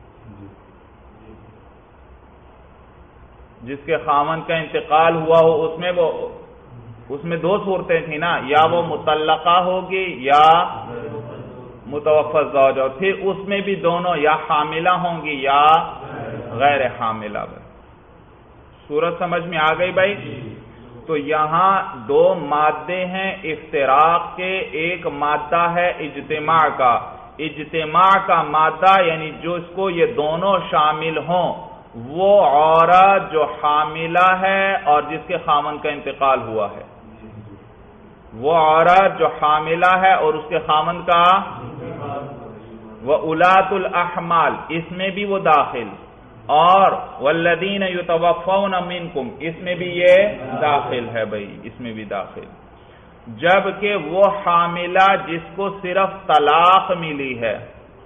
جس کے خامن کا انتقال ہوا ہو، اس میں دو صورتیں تھیں نا، یا وہ مطلقہ ہوگی یا متوفی زوج، اور پھر اس میں بھی دونوں یا حاملہ ہوں گی یا غیر حاملہ۔ صورت سمجھ میں آ گئی بھائی؟ تو یہاں دو مادے ہیں افتراق کے، ایک مادہ ہے اجتماع کا۔ اجتماع کا مادہ یعنی جو اس کو یہ دونوں شامل ہوں، وہ عورت جو حاملہ ہے اور جس کے خامن کا انتقال ہوا ہے، وہ عورت جو حاملہ ہے اور اس کے خامن کا، وَأُولَاتُ الْأَحْمَالِ اس میں بھی وہ داخل، اور وَالَّذِينَ يُتَوَفَّوْنَ مِنْكُمْ اس میں بھی یہ داخل ہے بھائی، اس میں بھی داخل، جبکہ وہ حاملہ جس کو صرف طلاق ملی ہے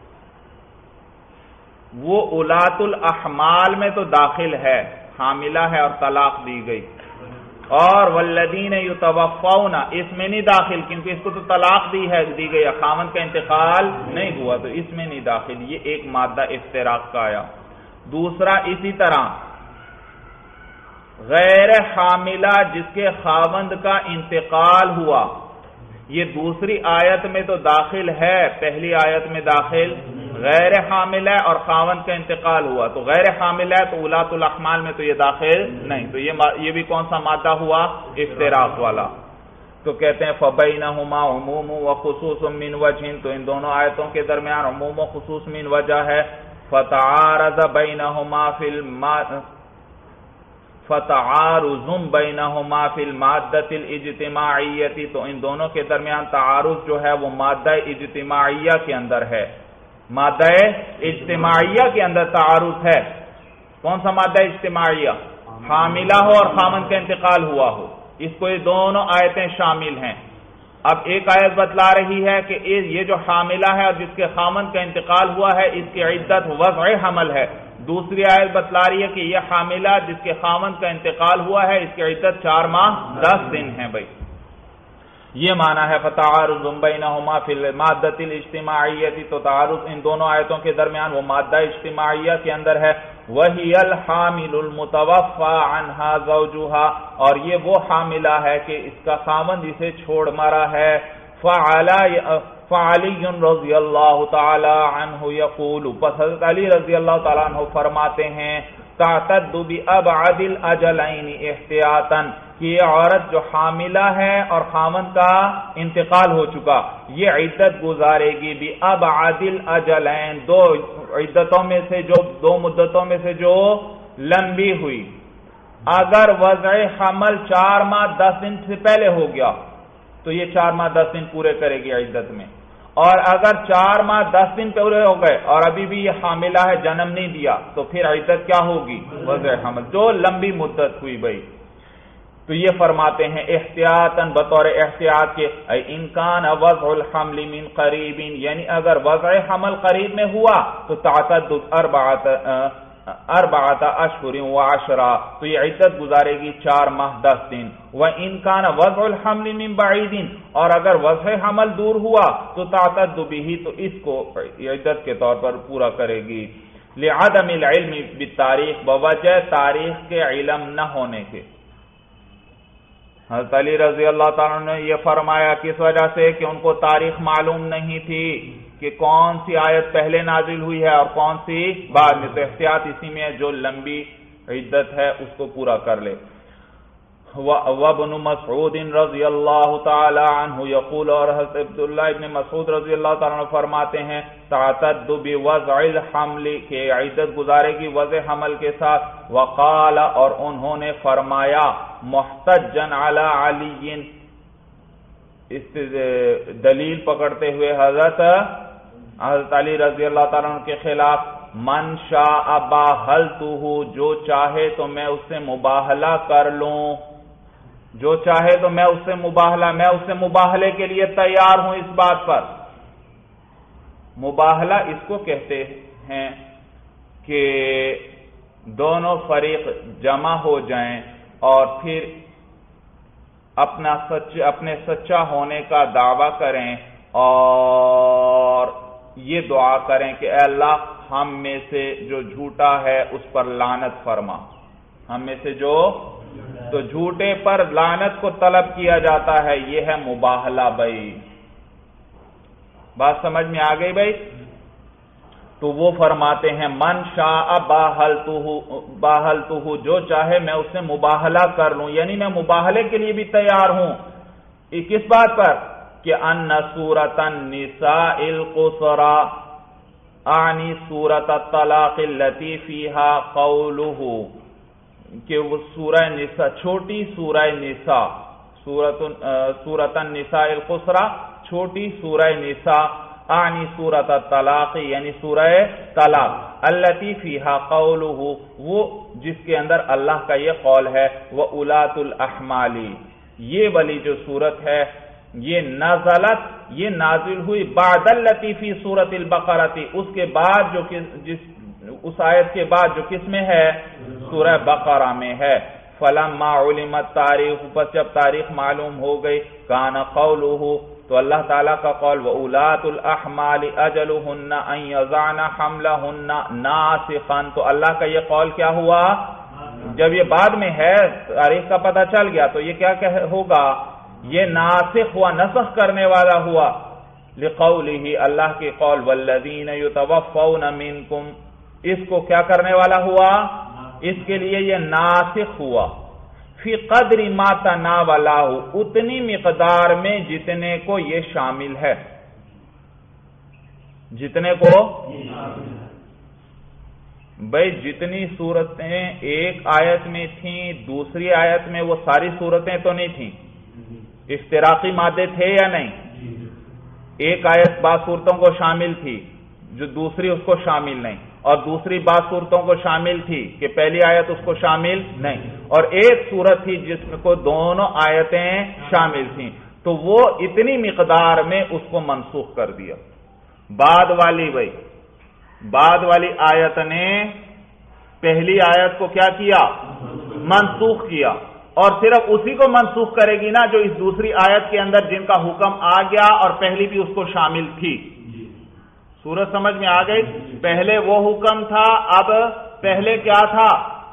وہ اولات الاحمال میں تو داخل ہے، حاملہ ہے اور طلاق دی گئی، اور والذین یتوفون اس میں نہیں داخل کیونکہ اس کو تو طلاق دی گئی، خامن کا انتقال نہیں ہوا تو اس میں نہیں داخل۔ یہ ایک مادہ افتراق کا آیا۔ دوسرا اسی طرح غیر حاملہ جس کے خاوند کا انتقال ہوا، یہ دوسری آیت میں تو داخل ہے، پہلی آیت میں داخل غیر حامل ہے اور خاوند کا انتقال ہوا، تو غیر حامل ہے تو اولات الاحمال میں تو یہ داخل نہیں، تو یہ بھی کون سا مادہ ہوا؟ افتراق والا۔ تو کہتے ہیں فَبَيْنَهُمَا عُمُومٌ وَخُصُوصٌ مِّن وَجْهٍ، تو ان دونوں آیتوں کے درمیان عموم و خصوص من وجہ ہے، فَتَعَارَضَ بَيْنَهُمَا فِي الْمَادَّةِ الْإِجْتِمَاعِيَّةِ، تو ان دونوں کے درمیان تعارض جو ہے وہ مادہ اجتماعیہ کے اندر ہے، مادہ اجتماعیہ کے اندر تعارض ہے۔ کون سا مادہ اجتماعیہ؟ حاملہ ہو اور خامن کا انتقال ہوا ہو، اس کو یہ دونوں آیتیں شامل ہیں۔ اب ایک آیت بتلا رہی ہے کہ یہ جو حاملہ ہے اور جس کے خامن کا انتقال ہوا ہے اس کی عدت وضع حمل ہے، دوسری آیت بتلا رہی ہے کہ یہ حاملہ جس کے خامن کا انتقال ہوا ہے اس کی عدت 4 ماہ 10 دن ہے بھائی۔ یہ معنی ہے فتعارض بینہما فی المادۃ الاجتماعیہ، تو تعارض ان دونوں آیتوں کے درمیان وہ مادہ اجتماعیہ کے اندر ہے، وہی الحامل المتوفی عنہا زوجہا، اور یہ وہ حاملہ ہے کہ اس کا خاوند اسے چھوڑ مرا ہے، فعلی رضی اللہ تعالی عنہ یقول، پس حضرت علی رضی اللہ تعالی عنہ فرماتے ہیں تعتد بأبعد الاجلین احتیاطا، کہ یہ عورت جو حاملہ ہے اور خاوند کا انتقال ہو چکا یہ عدت گزارے گی بأبعد الاجلین، دو عدتوں میں سے جو دو مدتوں میں سے جو لمبی ہوئی۔ اگر وضع حمل 4 ماہ 10 دن سے پہلے ہو گیا تو یہ 4 ماہ 10 دن پورے کرے گی عدت میں، اور اگر 4 ماہ 10 دن پورے ہو گئے اور ابھی بھی یہ حاملہ ہے، جنم نہیں دیا، تو پھر عدت کیا ہوگی؟ وضع حمل، جو لمبی مدت ہوئی بھائی۔ تو یہ فرماتے ہیں احتیاطاً، بطور احتیاط کے، ان کان وضع الحمل من قریب، یعنی اگر وضع حمل قریب میں ہوا تو تعتد 4 اشہر و 10، تو یہ عدت گزارے گی 4 ماہ 10 دن۔ وَإِن كَانَ وَضْعُ الْحَمْلِ مِن بَعِيدٍ، اور اگر وضع حمل دور ہوا تو تعتد بِهِ، تو اس کو عدت کے طور پر پورا کرے گی۔ لِعَدَمِ الْعِلْمِ بِالتَّارِيخ، بوجہ تاریخ کے علم نہ ہونے کے۔ حضرت علی رضی اللہ تعالیٰ نے یہ فرمایا کس وجہ سے کہ ان کو تاریخ معلوم نہیں تھی کہ کون سی آیت پہلے نازل ہوئی ہے اور کون سی بعد میں، تو احتیاط اسی میں ہے جو لمبی عدت ہے اس کو پورا کر لے۔ وابن مسعود رضی اللہ تعالی عنہ یقول، اور حضرت عبداللہ ابن مسعود رضی اللہ تعالی عنہ فرماتے ہیں تعتد بوضع الحمل، کہ عدت گزارے گی وضع حمل کے ساتھ۔ وقال، اور انہوں نے فرمایا محتجا علی علی، اس دلیل پکڑتے ہوئے حضرت علی رضی اللہ تعالیٰ عنہ کے خلاف، من شاء باہلتہ، جو چاہے تو میں اس سے مباہلہ کر لوں، جو چاہے تو میں اس سے مباہلے کے لیے تیار ہوں۔ اس بات پر مباہلہ اس کو کہتے ہیں کہ دونوں فریق جمع ہو جائیں اور پھر اپنے سچا ہونے کا دعویٰ کریں اور یہ دعا کریں کہ اے اللہ ہم میں سے جو جھوٹا ہے اس پر لعنت فرما. ہم میں سے جو تو جھوٹے پر لعنت کو طلب کیا جاتا ہے، یہ ہے مباہلہ. بھائی بات سمجھ میں آ گئی بھائی؟ تو وہ فرماتے ہیں من شاء باہلتہ، جو چاہے میں اس سے مباہلہ کر لوں، یعنی میں مباہلے کے لیے بھی تیار ہوں. کس بات پر؟ کہ ان سورۃ النساء القصرى اعنی سورۃ الطلاق التي فيها قوله، کہ وہ سورہ نساء، چھوٹی سورہ نساء، سورۃ النساء القصرى، چھوٹی سورہ نساء، اعنی سورۃ الطلاق یعنی سورہ طلاق، التي فيها قوله، وہ جس کے اندر اللہ کا یہ قول ہے، وَأُولَاتُ الْأَحْمَالِ، یہ والی جو صورت ہے یہ نازل ہوئی بعد التي فی سورۃ البقرہ، اس کے بعد جو اس آیت کے بعد جو کس میں ہے؟ سورہ بقرہ میں ہے. فلما علمت تاریخ، پس جب تاریخ معلوم ہو گئی، کان قولہ، تو اللہ تعالیٰ کا قول وَأُولَاتُ الْأَحْمَالِ أَجَلُهُنَّ أَن يَضَعْنَ حَمْلَهُنَّ ناسخاً، تو اللہ کا یہ قول کیا ہوا؟ جب یہ بعد میں ہے، تاریخ کا پتہ چل گیا، تو یہ کیا ہوگا؟ یہ ناسخ ہوا، نسخ کرنے والا ہوا. لقولہ، اللہ کے قول والذین یتوفون منکم، اس کو کیا کرنے والا ہوا؟ اس کے لیے یہ ناسخ ہوا. فی قدر ما تناولہ، اتنی مقدار میں جتنے کو یہ شامل ہے. جتنے کو بھئی جتنی صورتیں ایک آیت میں تھیں دوسری آیت میں وہ ساری صورتیں تو نہیں تھیں، اشتراکی مادے تھے یا نہیں؟ ایک آیت بعض صورتوں کو شامل تھی جو دوسری اس کو شامل نہیں، اور دوسری بعض صورتوں کو شامل تھی کہ پہلی آیت اس کو شامل نہیں، اور ایک صورت تھی جس میں کو دونوں آیتیں شامل تھیں، تو وہ اتنی مقدار میں اس کو منسوخ کر دیا. بعد والی آیت نے پہلی آیت کو کیا کیا؟ منسوخ کیا، اور صرف اسی کو منسوخ کرے گی نا جو اس دوسری آیت کے اندر جن کا حکم آ گیا اور پہلی بھی اس کو شامل تھی. سورت سمجھ میں آ گئی؟ پہلے وہ حکم تھا، اب پہلے کیا تھا؟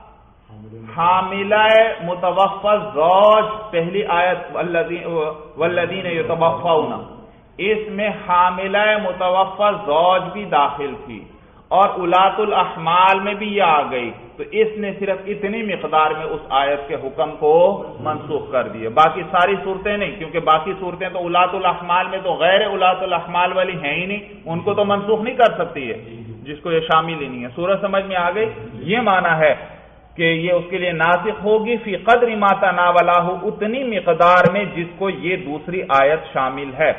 حاملہ متوفی زوج، پہلی آیت والذین یتوفون، اس میں حاملہ متوفی زوج بھی داخل تھی، اور اولات الاحمال میں بھی یہ آ گئی، تو اس نے صرف اتنی مقدار میں اس آیت کے حکم کو منسوخ کر دیے. باقی ساری صورتیں نہیں، کیونکہ باقی صورتیں تو اولات الاحمال میں تو غیر اولات الاحمال والی ہیں ہی نہیں، ان کو تو منسوخ نہیں کر سکتی ہے جس کو یہ شامل ہی نہیں ہے. سورہ سمجھ میں آ گئی؟ یہ معنی ہے کہ یہ اس کے لیے ناسخ ہوگی فی قدر ما تناولہ، اتنی مقدار میں جس کو یہ دوسری آیت شامل ہے.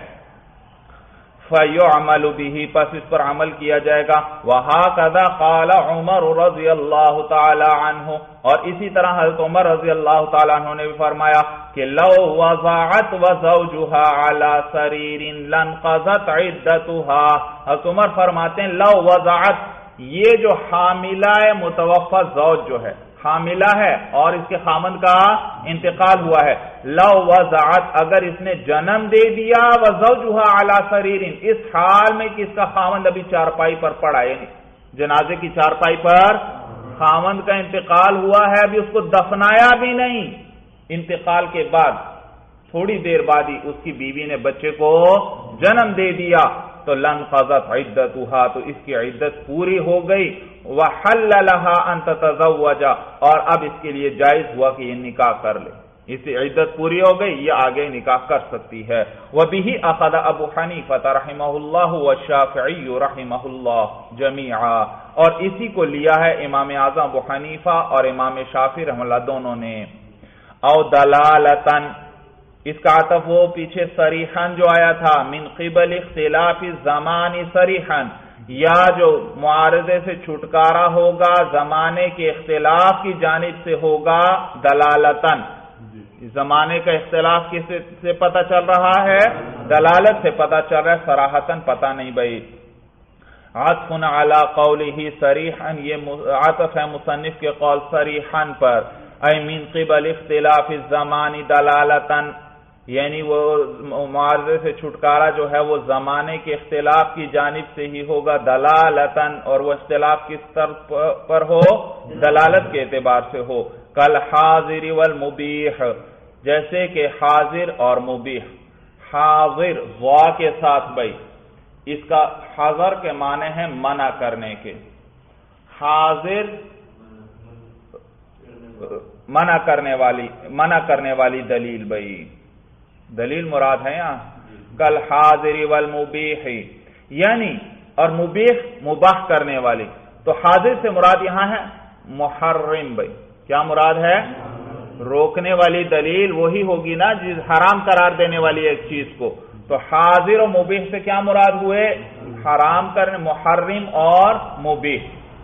فَيُعْمَلُ بِهِ، پس اس پر عمل کیا جائے گا. وَهَكَذَا قَالَ عُمَرُ رضی اللہ تعالی عنہ، اور اسی طرح حضرت عمر رضی اللہ تعالی عنہ نے بھی فرمایا کہ لَوْ وَضَعَتْ وَزَوْجُهَا عَلَى سَرِيرٍ لَانْقَضَتْ عِدَّتُهَا. حضرت عمر فرماتے ہیں لَوْ وَضَعَتْ، یہ جو حاملہ متوفی زوج جو ہے، حاملہ ہے اور اس کے خامند کا انتقال ہوا ہے، لو وضعت، اگر اس نے جنم دے دیا، وزوجها علی سریر، اس حال میں کہ اس کا خامند ابھی چارپائی پر پڑا ہے، جنازے کی چارپائی پر خامند کا انتقال ہوا ہے، ابھی اس کو دفنایا بھی نہیں، انتقال کے بعد تھوڑی دیر بعد ہی اس کی بیوی نے بچے کو جنم دے دیا، تو لانقضت عدتها، تو اس کی عدت پوری ہو گئی. وحل لها ان تتزوج، اور اب اس کے لیے جائز ہوا کہ یہ نکاح کر لے، اس کی عدت پوری ہو گئی، یہ آگے نکاح کر سکتی ہے. وبه اخذ ابو حنیفہ رحمہ اللہ والشافعی رحمہ اللہ جميعا، اور اسی کو لیا ہے امام اعظم ابو حنیفہ اور امام شافعی رحمہ اللہ دونوں نے. او دلالتن، اس کا عطف وہ پیچھے صریحاً جو آیا تھا، من قبل اختلاف الزمان صریحاً، یا جو معارضے سے چھٹکارا ہوگا زمانے کے اختلاف کی جانب سے ہوگا، دلالتن، زمانے کا اختلاف کس سے پتہ چل رہا ہے؟ دلالت سے پتہ چل رہا ہے، صراحتاً پتہ نہیں بھائی. عطف علی قوله صریحا، یہ عطف ہے مصنف کے قول صریحا پر، ای من قبل اختلاف الزمان دلالتا، یعنی وہ معارضے سے چھٹکارا جو ہے وہ زمانے کے اختلاف کی جانب سے ہی ہوگا، دلالتا، اور وہ اختلاف کس طرف پر ہو؟ دلالت کے اعتبار سے ہو، کل حاضر والمبیح، جیسے کہ حاضر اور مبیح۔ حاضر ضا کے ساتھ بھائی، اس کا حاضر کے معنی ہے منع کرنے کے، حاضر منع کرنے والی دلیل بھائی، دلیل مراد ہے یہاں کل حاضر والمبیح، یعنی اور مبیح مباح کرنے والی، تو حاضر سے مراد یہاں ہے محرم بھائی، کیا مراد ہے؟ روکنے والی دلیل وہی ہوگی نا جس حرام قرار دینے والی ایک چیز کو، تو حاضر اور مبیح سے کیا مراد ہوئے؟ حرام کرنے، محرم اور مبیح۔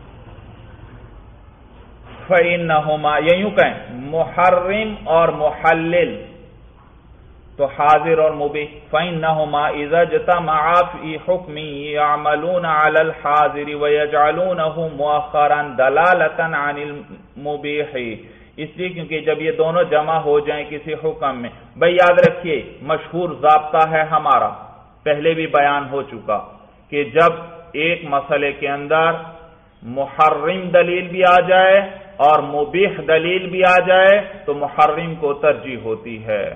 فَإِنَّهُمَا، یہ یوں کہیں محرم اور محلل، تو حاضر اور مبیح، فَإِنَّهُمَا إِذَا اجْتَمَعَا فِي حُكْمٍ يَعْمَلُونَ عَلَى الْحَاضِرِ وَيَجْعَلُونَهُ مُؤَخَّرًا دَلَالَةً عَنِ الْمُبِيحِ، اس لیے کیونکہ جب یہ دونوں جمع ہو جائیں کسی حکم میں، بھئی یاد رکھیے مشہور ضابطہ ہے ہمارا، پہلے بھی بیان ہو چکا کہ جب ایک مسئلے کے اندر محرم دلیل بھی آ جائے اور مبیح دلیل بھی آ جائے تو محرم کو ترجیح ہوتی ہے۔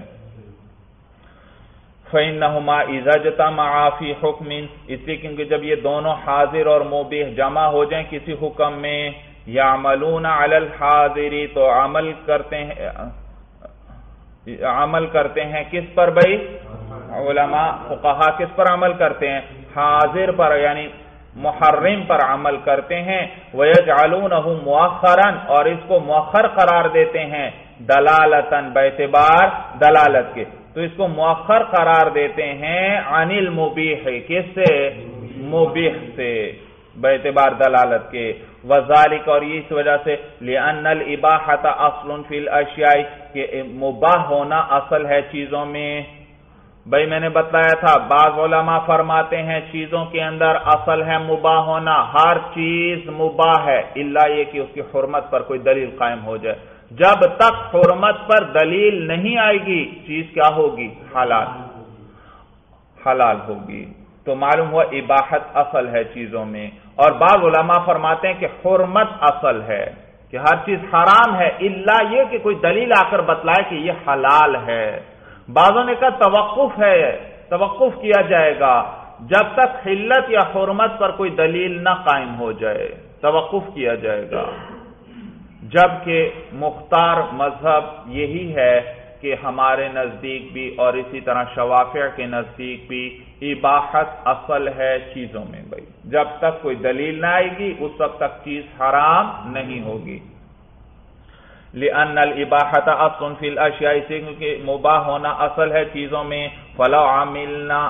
فَإِنَّهُمَا إِذَا اجْتَمَعَا فِي حُكْمٍ، اس لیے کیونکہ جب یہ دونوں حاضر اور مبیح جمع ہو جائیں کسی حکم میں، یعملون علی الحاضر، تو عمل کرتے ہیں کس پر بھائی؟ علماء فقہا کس پر عمل کرتے ہیں؟ حاضر پر، یعنی محرم پر عمل کرتے ہیں، وَيَجْعَلُونَهُ مُؤَخَّرًا، اور اس کو مؤخر قرار دیتے ہیں، دلالتاً باعتبار دلالت کے، تو اس کو مؤخر قرار دیتے ہیں عن المبیح، کس سے؟ مبیح سے، باعتبار دلالت کے، وذالک، اور یہ اس وجہ سے لأن الاباحۃ اصل فی الاشیاء، کہ مباح ہونا اصل ہے چیزوں میں۔ بھائی میں نے بتایا تھا بعض علماء فرماتے ہیں چیزوں کے اندر اصل ہے مباح ہونا، ہر چیز مباح ہے الا یہ کہ اس کی حرمت پر کوئی دلیل قائم ہو جائے، جب تک حرمت پر دلیل نہیں آئے گی چیز کیا ہوگی؟ حلال ہوگی، تو معلوم ہوا اباحت اصل ہے چیزوں میں، اور بعض علماء فرماتے ہیں کہ حرمت اصل ہے، کہ ہر چیز حرام ہے الا یہ کہ کوئی دلیل آ کر بتلائے کہ یہ حلال ہے۔ بعضوں نے کہا توقف ہے، توقف کیا جائے گا جب تک حلت یا حرمت پر کوئی دلیل نہ قائم ہو جائے، توقف کیا جائے گا، جبکہ مختار مذہب یہی ہے کہ ہمارے نزدیک بھی اور اسی طرح شوافع کے نزدیک بھی اباحت اصل ہے چیزوں میں بھائی، جب تک کوئی دلیل نہ آئے گی اس وقت تک چیز حرام نہیں ہوگی۔ لأن الاباحۃ اصل فی الاشیاء، اسے کیونکہ مباح ہونا اصل ہے چیزوں میں، فلو عملنا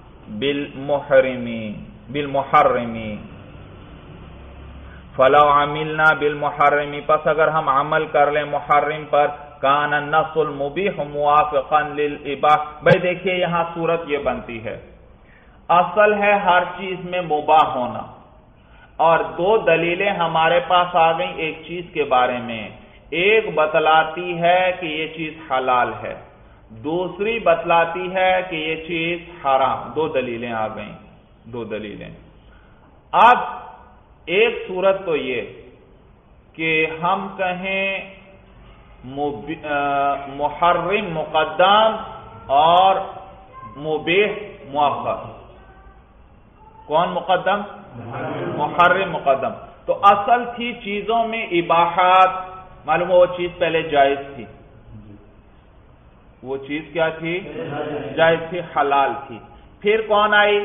بالمحرم، پس اگر ہم عمل کر لیں محرم پر، کان النص المبیح موافقا للاباح، بھائی دیکھیے یہاں صورت یہ بنتی ہے، اصل ہے ہر چیز میں مباح ہونا، اور دو دلیلیں ہمارے پاس آ گئیں ایک چیز کے بارے میں، ایک بتلاتی ہے کہ یہ چیز حلال ہے، دوسری بتلاتی ہے کہ یہ چیز حرام، دو دلیلیں آ گئیں، دو دلیلیں۔ اب ایک صورت تو یہ کہ ہم کہیں محرم مقدم اور مبیح مؤخر، کون مقدم؟ محرم مقدم، تو اصل تھی چیزوں میں اباحات، معلوم وہ چیز پہلے جائز تھی، وہ چیز کیا تھی؟ جائز تھی، حلال تھی، پھر کون آئی؟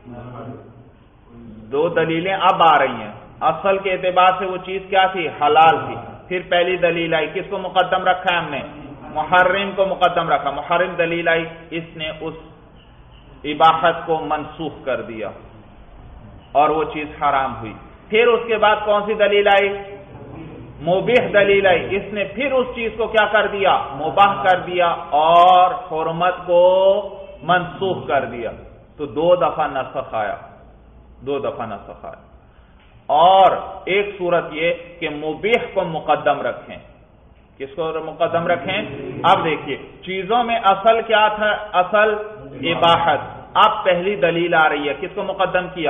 دو دلیلیں اب آ رہی ہیں، اصل کے اعتبار سے وہ چیز کیا تھی؟ حلال تھی، پھر پہلی دلیل آئی، کس کو مقدم رکھا ہے ہم نے؟ محرم کو مقدم رکھا، محرم دلیل آئی، اس نے اس اباحت کو منسوخ کر دیا اور وہ چیز حرام ہوئی، پھر اس کے بعد کون سی دلیل آئی؟ مبیح دلیل آئی، اس نے پھر اس چیز کو کیا کر دیا؟ مباح کر دیا اور حرمت کو منسوخ کر دیا، تو دو دفعہ نسخ آیا، 2 دفعہ نسخ آیا. اور ایک صورت یہ کہ مبیح کو مقدم رکھیں. کس کو مقدم رکھیں؟ اب دیکھیے چیزوں میں اصل کیا تھا؟ اصل اباحت. اب پہلی دلیل آ رہی ہے، کس کو مقدم کیا؟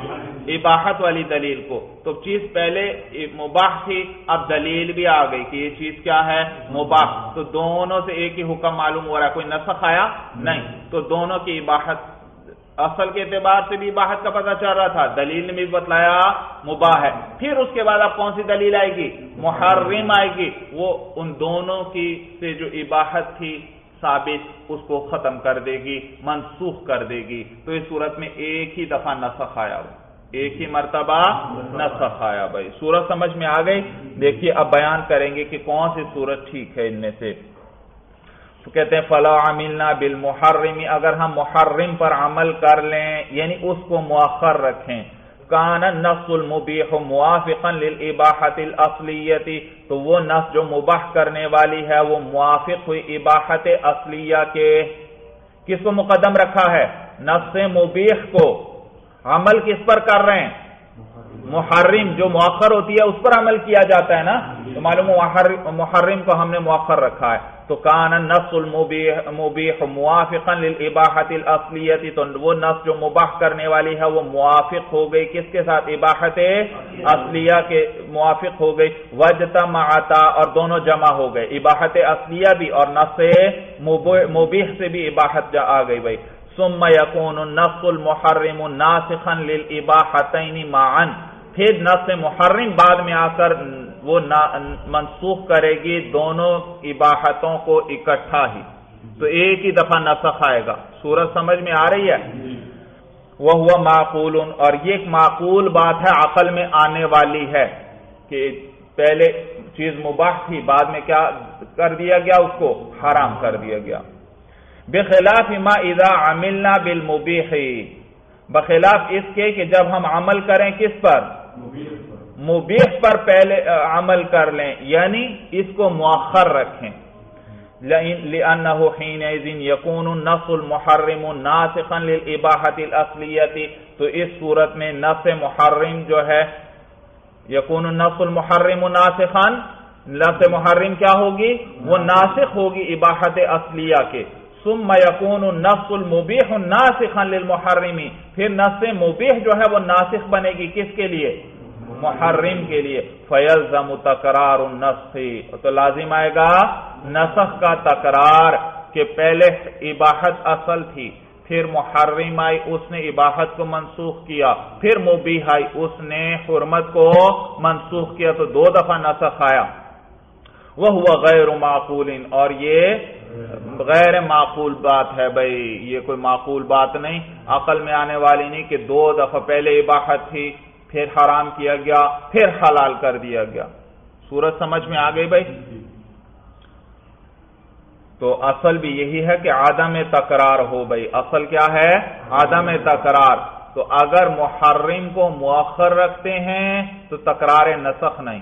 اباحت والی دلیل کو. تو چیز پہلے مباح تھی، اب دلیل بھی آ گئی کہ یہ چیز کیا ہے؟ مباح. تو دونوں سے ایک ہی حکم معلوم ہو رہا ہے، کوئی نسخ آیا نہیں. تو دونوں کی اباحت، اصل کے اعتبار سے بھی اباحت کا پتہ چل رہا تھا، دلیل نے بھی بتلایا مباح ہے. پھر اس کے بعد اب کون سی دلیل آئے گی؟ محرم آئے گی. وہ ان دونوں کی سے جو اباحت تھی ثابت، اس کو ختم کر دے گی، منسوخ کر دے گی. تو اس صورت میں ایک ہی دفعہ نسخ آیا، ایک ہی مرتبہ نسخ آیا. بھائی صورت سمجھ میں آ گئی؟ دیکھیے اب بیان کریں گے کہ کون سی صورت ٹھیک ہے ان میں سے. تو کہتے ہیں فلا عملنا بالمحرم، اگر ہم محرم پر عمل کر لیں یعنی اس کو مؤخر رکھیں. کان النص المبیح موافقا للاباحۃ الاصلیۃ، تو وہ نص جو مباح کرنے والی ہے وہ موافق ہوئی اباحت اصلیہ کے. کس کو مقدم رکھا ہے؟ نص مبیح کو. عمل کس پر کر رہے ہیں؟ محرم جو مؤخر ہوتی ہے اس پر عمل کیا جاتا ہے نا. تو معلوم محرم کو ہم نے مؤخر رکھا ہے. تو کان النص المبیح موافقا للاباحۃ الاصلیۃ، تو وہ نص جو مباح کرنے والی ہے وہ موافق ہو گئی کس کے ساتھ؟ اباحت اصلیہ کے موافق ہو گئی. واجتمعتا، اور دونوں جمع ہو گئے، اباحت اصلیہ بھی اور نص مبیح سے بھی اباحت آ گئی. بھائی ثم يكون النص المحرم ناسخا للاباحتين معا، پھر نص محرم بعد میں آ کر وہ منسوخ کرے گی دونوں اباحتوں کو اکٹھا ہی. تو ایک ہی دفعہ نسخ آئے گا. صورت سمجھ میں آ رہی ہے؟ وَهُوَ معقول، اور یہ ایک معقول بات ہے، عقل میں آنے والی ہے کہ پہلے چیز مباح تھی، بعد میں کیا کر دیا گیا؟ اس کو حرام کر دیا گیا. بخلاف ما اذا عملنا بالمبیح، بخلاف اس کے کہ جب ہم عمل کریں کس پر؟ مبیح پر پہلے عمل کر لیں، یعنی اس کو مؤخر رکھیں. لأنه حينئذ يكون النص المحرم ناسخا للإباحة الأصلية، تو اس صورت میں نص محرم جو ہے يكون النص المحرم ناسخا، نص محرم کیا ہوگی؟ وہ ناسخ ہوگی اباحت اصلیہ کے. ثم يكون النص المبيح ناسخا للمحرم، پھر نص مبیح جو ہے وہ ناسخ بنے گی کس کے لیے؟ محرم کے لیے. فيلزم تکرار النسخ، تو لازم آئے گا نسخ کا تکرار کہ پہلے اباحت اصل تھی، پھر محرم آئی اس نے اباحت کو منسوخ کیا، پھر مبیح آئی اس نے حرمت کو منسوخ کیا. تو 2 دفعہ نسخ آیا. وَهُوَ غَيْرُ معقول، اور یہ غیر معقول بات ہے. بھائی یہ کوئی معقول بات نہیں، عقل میں آنے والی نہیں کہ 2 دفعہ پہلے اباحت تھی، پھر حرام کیا گیا، پھر حلال کر دیا گیا. صورت سمجھ میں آ گئی بھائی؟ تو اصل بھی یہی ہے کہ عدم تکرار ہو. بھائی اصل کیا ہے؟ عدم تکرار. تو اگر محرم کو مؤخر رکھتے ہیں تو تکرار نسخ نہیں،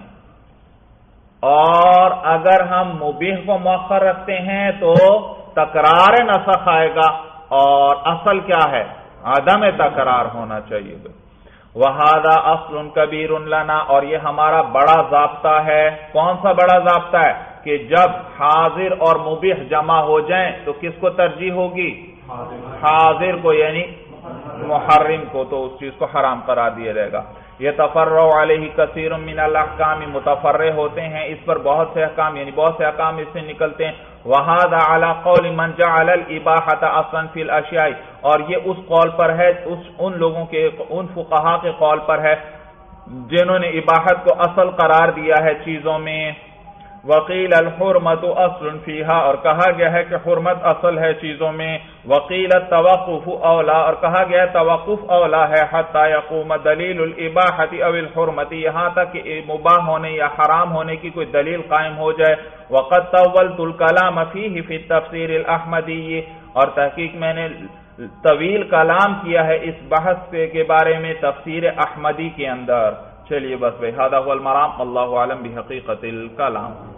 اور اگر ہم مبیح کو مؤخر رکھتے ہیں تو تکرار نسخ آئے گا. اور اصل کیا ہے؟ عدم تکرار ہونا چاہیے. وَهَذَا أَصْلٌ كَبِيرٌ لَنَا، اور یہ ہمارا بڑا ضابطہ ہے. کون سا بڑا ضابطہ ہے؟ کہ جب حاضر اور مبیح جمع ہو جائیں تو کس کو ترجیح ہوگی؟ حاضر کو، یعنی محرم کو، تو اس چیز کو حرام قرار دیا جائے گا. يتفرع علیہ کثیر من الاحکام، متفرع ہوتے ہیں اس پر بہت سے احکام، یعنی بہت سے احکام اس سے نکلتے ہیں. وَهَذَا عَلَى قَوْلِ مَنْ جَعَلَ الْإِبَاحَةَ أَصْلًا فِي الْأَشْيَاءِ، اور یہ اس قول پر ہے، ان لوگوں کے، ان فقہا کے قول پر ہے جنہوں نے اباحت کو اصل قرار دیا ہے چیزوں میں. وقیل الحرمت اصل فیہا، اور کہا گیا ہے کہ حرمت اصل ہے چیزوں میں. وقیل التوقف اولا، اور کہا گیا ہے توقف اولا ہے. حتی یقوم دلیل الاباحت او الحرمت، یہاں تک کہ مباح ہونے یا حرام ہونے کی کوئی دلیل قائم ہو جائے. وقد طولت الکلام فیہ فی التفسیر الاحمدی، اور تحقیق میں نے طویل کلام کیا ہے اس بحث کے بارے میں تفسیر احمدی کے اندر. چلیے بس بھائی، ھذا ھو المرام، اللہ اعلم بحقیقت الکلام.